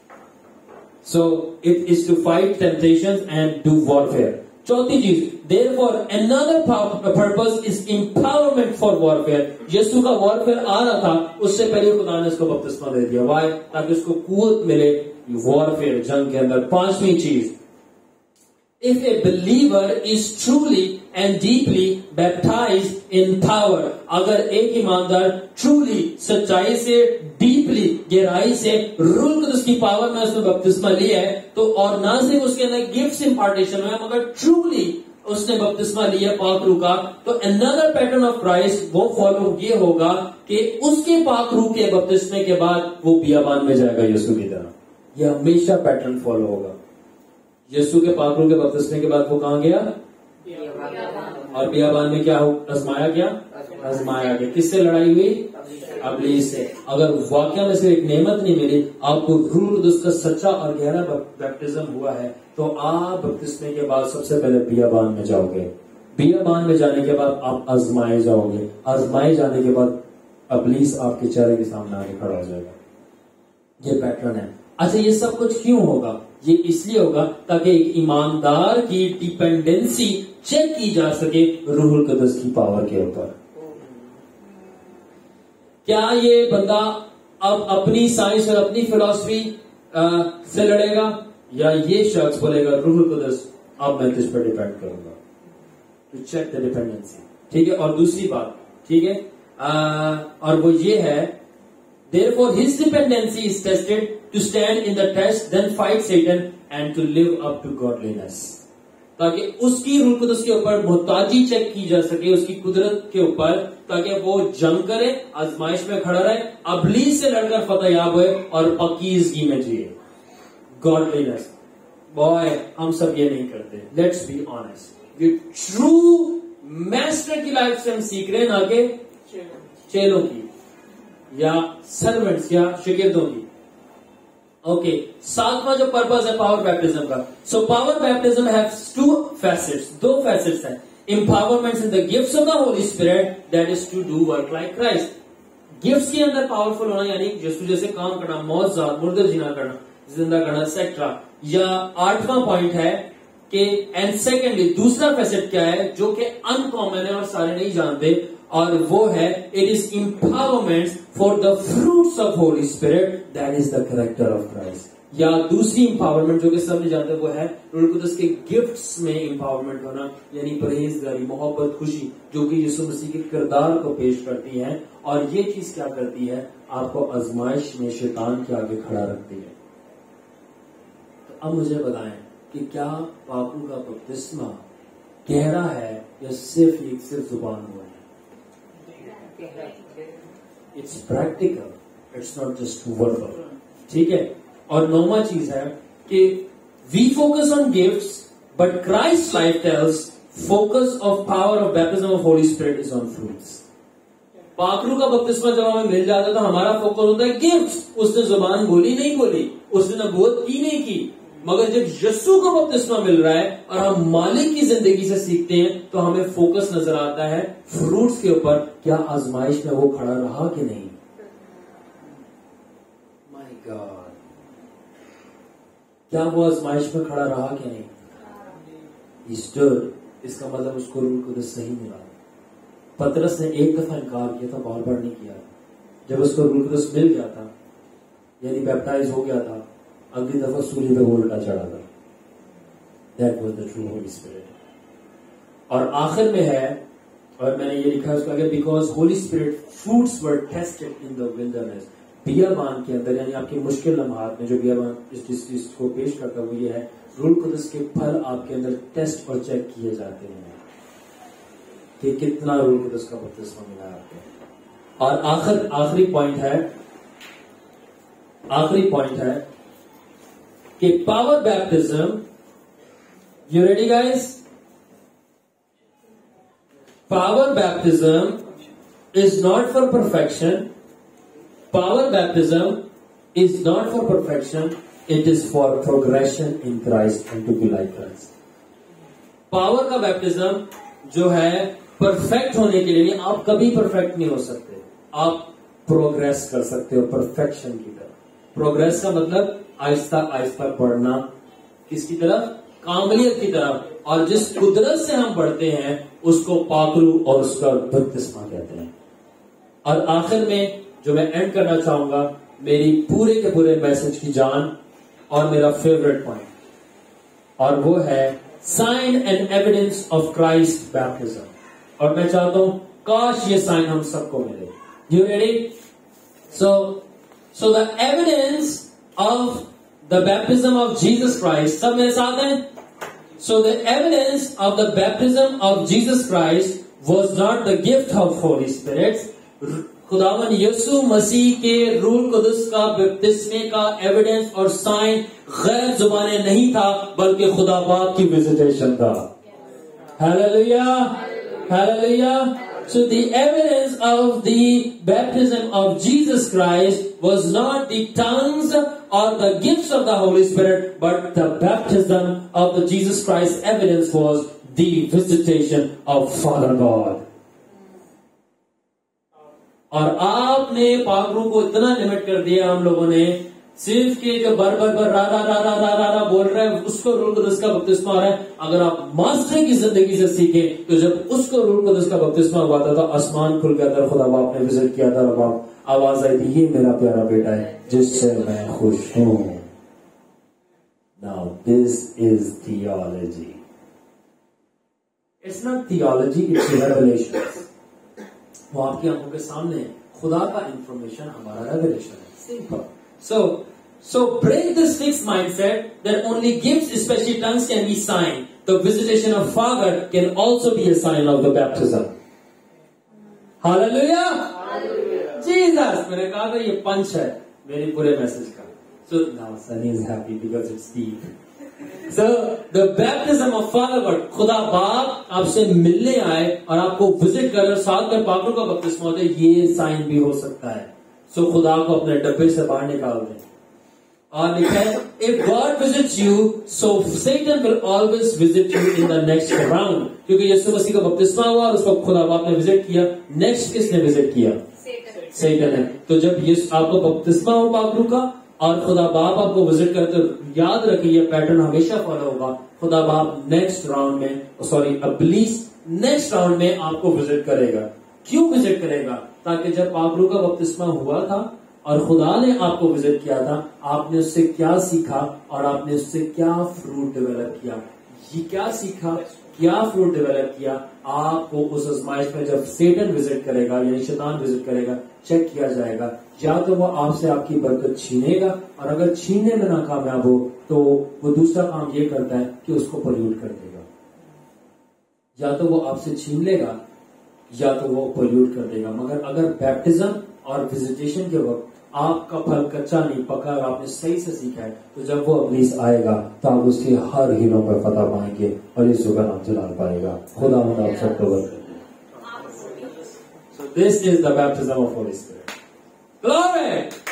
So it is to fight temptation and do warfare. چوتھی چیز, therefore another purpose is empowerment for warfare. یسوع کا وارفیئر آ رہا تھا, اس سے پہلے خدا نے اس کو بپتسمہ دے دیا. Why? تاکہ اس کو قوت ملے وارفیئر, جنگ کے اندر. پانچویں چیز, if a believer is truly and deeply baptized in power, اگر ایک ایماندار truly سچائی سے, deeply گہرائی سے روح القدس کی پاور میں اس نے بپتسمہ لیا ہے, تو اور نہ صرف اس کے اندر گفٹس امپارٹیشن ہوئے, مگر truly اس نے بپتسمہ لیا پاک روح کا, تو another pattern of Christ وہ فالو یہ ہوگا کہ اس کے پاک روح کے بپتسمے کے بعد وہ بیابان میں جائے گا یسوع کی طرح. یہ ہمیشہ پیٹرن فالو ہوگا. یسوع کے پاک روح کے بپتسمے کے بعد وہ کہاں گیا؟ اور بیابان میں کیا آزمایا گیا؟ آزمایا گیا. کس سے لڑائی ہوئی؟ ابلیس سے. اگر واقعہ میں صرف ایک نعمت نہیں ملی, آپ کو روح القدس کا سچا اور گہرا بیپٹزم ہوا ہے, تو آپ بپتسمے کے بعد سب سے پہلے بیابان میں جاؤ گے. بیابان میں جانے کے بعد آپ آزمائے جاؤ گے. آزمائے جانے کے بعد ابلیس آپ کے چہرے کے سامنے آ کے کھڑا ہو جائے گا. یہ پیٹرن ہے. اچھا, یہ سب کچھ کیوں ہوگا؟ یہ اس لیے ہوگا تاکہ ایک ایماندار کی ڈیپینڈنسی چیک کی جا سکے روح القدس کی پاور کے اوپر. کیا یہ بندہ اب اپنی سائنس اور اپنی فلسفی سے لڑے گا, یا یہ شخص بولے گا روح القدس اب میں تجھ پر ڈیپینڈ کروں گا؟ To check the dependency. ٹھیک ہے. اور دوسری بات, ٹھیک ہے, اور وہ یہ ہے, therefore his dependency is tested to stand in the test, then fight Satan and to live up to godliness. تاکہ اس کی روح القدس کے اوپر محتاجی چیک کی جا سکے, اس کی قدرت کے اوپر, تاکہ وہ جنگ کرے, آزمائش میں کھڑا رہے, ابلیس سے لڑ کر فتح یاب ہوئے اور پاکیزگی میں جیے. گاڈلینس. بوائے, ہم سب یہ نہیں کرتے. Let's be honest. یہ ٹرو میسٹر کی لائف سے ہم سیکھ رہے ہیں, نہ کہ چیلوں کی یا سرونٹس یا شاگردوں کی. اوکے, ساتواں جو پرپز ہے پاور بیپٹزم کا. So power baptism has two facets, دو فیسٹس ہیں. Empowerment in the gifts of the Holy Spirit, that is to do work like Christ. Gifts کے اندر پاورفل ہونا یعنی یسوع جیسے کام کرنا, معجزات, مردے جینا کرنا, زندہ کرنا, ایٹسٹرا. یا آٹھواں پوائنٹ ہے کہ اینڈ سیکنڈلی دوسرا فیسٹ کیا ہے جو کہ ان کامن ہے اور سارے نہیں جانتے, اور وہ ہے it is empowerment for the fruits of Holi spirit, that is the character of Christ. یا دوسری امپاورمنٹ جو کہ سب نہیں جانتے وہ ہے روح القدس کے گفٹس میں امپاورمنٹ ہونا, یعنی پرہیزگاری, محبت, خوشی, جو کہ یسوع مسیح کے کردار کو پیش کرتی ہے. اور یہ چیز کیا کرتی ہے, آپ کو آزمائش میں شیطان کے آگے کھڑا رکھتی ہے. تو اب مجھے بتائیں کہ کیا پاکوں کا بپتسمہ گہرا ہے یا صرف ایک صرف زبان ہوا ہے؟ It's practical, it's not just verbal. ٹھیک ہے. اور نوواں چیز ہے کہ we focus on gifts, but Christ's life tells focus of power of baptism of Holy Spirit is on fruits. پاکرو کا بپتسمہ جب ہمیں مل جاتا ہے تو ہمارا فوکس ہوتا ہے گفٹس. اس نے زبان بولی نہیں بولی, اس نے نبوت کی نہیں کی, مگر جب یسوع کا بپتسمہ مل رہا ہے اور ہم مالک کی زندگی سے سیکھتے ہیں تو ہمیں فوکس نظر آتا ہے فروٹس کے اوپر. کیا آزمائش میں وہ کھڑا رہا کہ نہیں؟ مائی گاڈ, کیا وہ آزمائش میں کھڑا رہا کہ نہیں؟ He stood. اس کا مطلب اس کو روح القدس صحیح ملا. پترس نے ایک دفعہ انکار کیا تھا, بار بار نہیں کیا. جب اس کو روح القدس مل گیا تھا, یعنی بیپٹائز ہو گیا تھا, اگلی دفعہ سولی پہ وہ الٹا چڑھا تھا. That was the true Holy Spirit. اور آخر میں ہے, اور میں نے یہ لکھا ہے اس کا کہ because Holy Spirit fruits were tested in the wilderness. بیابان کے اندر, یعنی آپ کی مشکل لمحات میں جو بیابان اس چیز کو پیش کرتا ہے وہ یہ ہے, روح القدس کے پھل آپ کے اندر ٹیسٹ اور چیک کیے جاتے ہیں کہ کتنا روح القدس کا بپتسمہ ملا ہے آپ کو. اور آخر آخری پوائنٹ ہے آخری پوائنٹ ہے کہ power baptism. You ready guys? Power baptism is not for perfection. Power baptism is not for perfection, it is for progression in Christ and to be like Christ. Power کا baptism جو ہے perfect ہونے کے لیے, آپ کبھی perfect نہیں ہو سکتے, آپ progress کر سکتے ہو perfection کی طرف. progress کا مطلب آہستہ آہستہ بڑھنا, کس کی طرف؟ کاملیت کی طرف. اور جس قدرت سے ہم بڑھتے ہیں اس کو پاکرو اور اس کا بپتسمہ کہتے ہیں. اور آخر میں جو میں اینڈ کرنا چاہوں گا, میری پورے کے پورے میسج کی جان اور میرا فیوریٹ پوائنٹ, اور وہ ہے sign and evidence of Christ baptism. اور میں چاہتا ہوں کاش یہ سائن ہم سب کو ملے. You ready? So so the evidence of the baptism of Jesus Christ, سب میرے ساتھ ہیں؟ So the evidence of the baptism of Jesus Christ was not the gift of Holi spirit. خداوند یسوع مسیح کے روح القدس کا بپتسمے کا ایویڈنس اور سائن غیر زبانیں نہیں تھا, بلکہ خدا باپ کی وزیٹیشن تھا. Hallelujah, hallelujah. So the evidence of the baptism of Jesus Christ was not the tongues or the gifts of the Holy Spirit, but the baptism of the Jesus Christ evidence was the visitation of Father God. اور آپ نے پاک روح کو اتنا limit کر دیا ہم لوگوں نے, صرف کہ جو بر بر بر را را را را را را را بول رہے ہیں اس کو روح القدس کا بپتسمہ ہو رہا ہے. اگر آپ ماسٹر کی زندگی سے سیکھیں تو جب اس کو روح القدس کا بپتسمہ ہوا تھا تو آسمان کھل گیا تھا, خدا باپ نے وزٹ کیا تھا, اور باپ آواز آئی تھی, یہ میرا پیارا بیٹا ہے جس سے میں خوش ہوں. Now this is theology. It's not theology, it's revelation. وہ آپ کی آنکھوں کے سامنے خدا کا انفارمیشن ہمارا ریویلیشن ہے. Simple. So, so break this fixed mindset that only gifts, especially tongues, can be sign. The visitation of Father can also be a sign of the baptism. Hallelujah. Hallelujah. Jesus. میں نے کہا تھا یہ پنچ ہے میری پورے message کا. So now Sunny is happy because it's deep. So the baptism of Father God, خدا باپ آپ سے ملنے آئے اور آپ کو وزٹ کر رہے, ساتھ میں پاکوں کا بپتسمہ ہوتا ہے, یہ سائن بھی ہو سکتا ہے. سو خدا کو اپنے ڈبے سے باہر نکال دیں. اور لکھا ہے if God visits you, so Satan will always visit you in the next round. کیونکہ یسوع مسیح کا بپتسمہ ہوا اور اس کو خدا باپ نے وزٹ کیا, نیکسٹ کس نے وزٹ کیا؟ سیٹن نے. تو جب یہ آپ کو بپتسمہ ہو پاک روح کا اور خدا باپ آپ کو وزٹ کرتے, یاد رکھیں یہ پیٹرن ہمیشہ فالو ہوگا. خدا باپ نیکسٹ راؤنڈ میں, سوری ابلیس نیکسٹ راؤنڈ میں آپ کو وزٹ کرے گا. کیوں وزٹ کرے گا؟ تاکہ جب پاک روح کا بپتسمہ ہوا تھا اور خدا نے آپ کو وزٹ کیا تھا, آپ نے اس سے کیا سیکھا اور آپ نے اس سے کیا فروٹ ڈیولپ کیا. یہ کیا سیکھا, کیا فروٹ ڈیولپ کیا, آپ کو اس آزمائش میں جب سیٹن وزٹ کرے گا یعنی شیطان وزٹ کرے گا, چیک کیا جائے گا. یا تو وہ آپ سے آپ کی برکت چھینے گا, اور اگر چھیننے میں ناکامیاب ہو تو وہ دوسرا کام یہ کرتا ہے کہ اس کو پولیوٹ کر دے گا. یا تو وہ آپ سے چھین لے گا یا تو وہ پولیوٹ کر دے گا. مگر اگر بیپٹزم اور وزیٹیشن کے وقت آپ کا پھل کچا نہیں پکا اور آپ نے صحیح سے سیکھا ہے, تو جب وہ ابلیس آئے گا تو آپ اس کے ہر ہیلوں پر فتح پائیں گے اور اس کا نام جلال پائے گا. خدا خدا آپ سب کو برکت دے. So this is the baptism of Holy Spirit. Glory!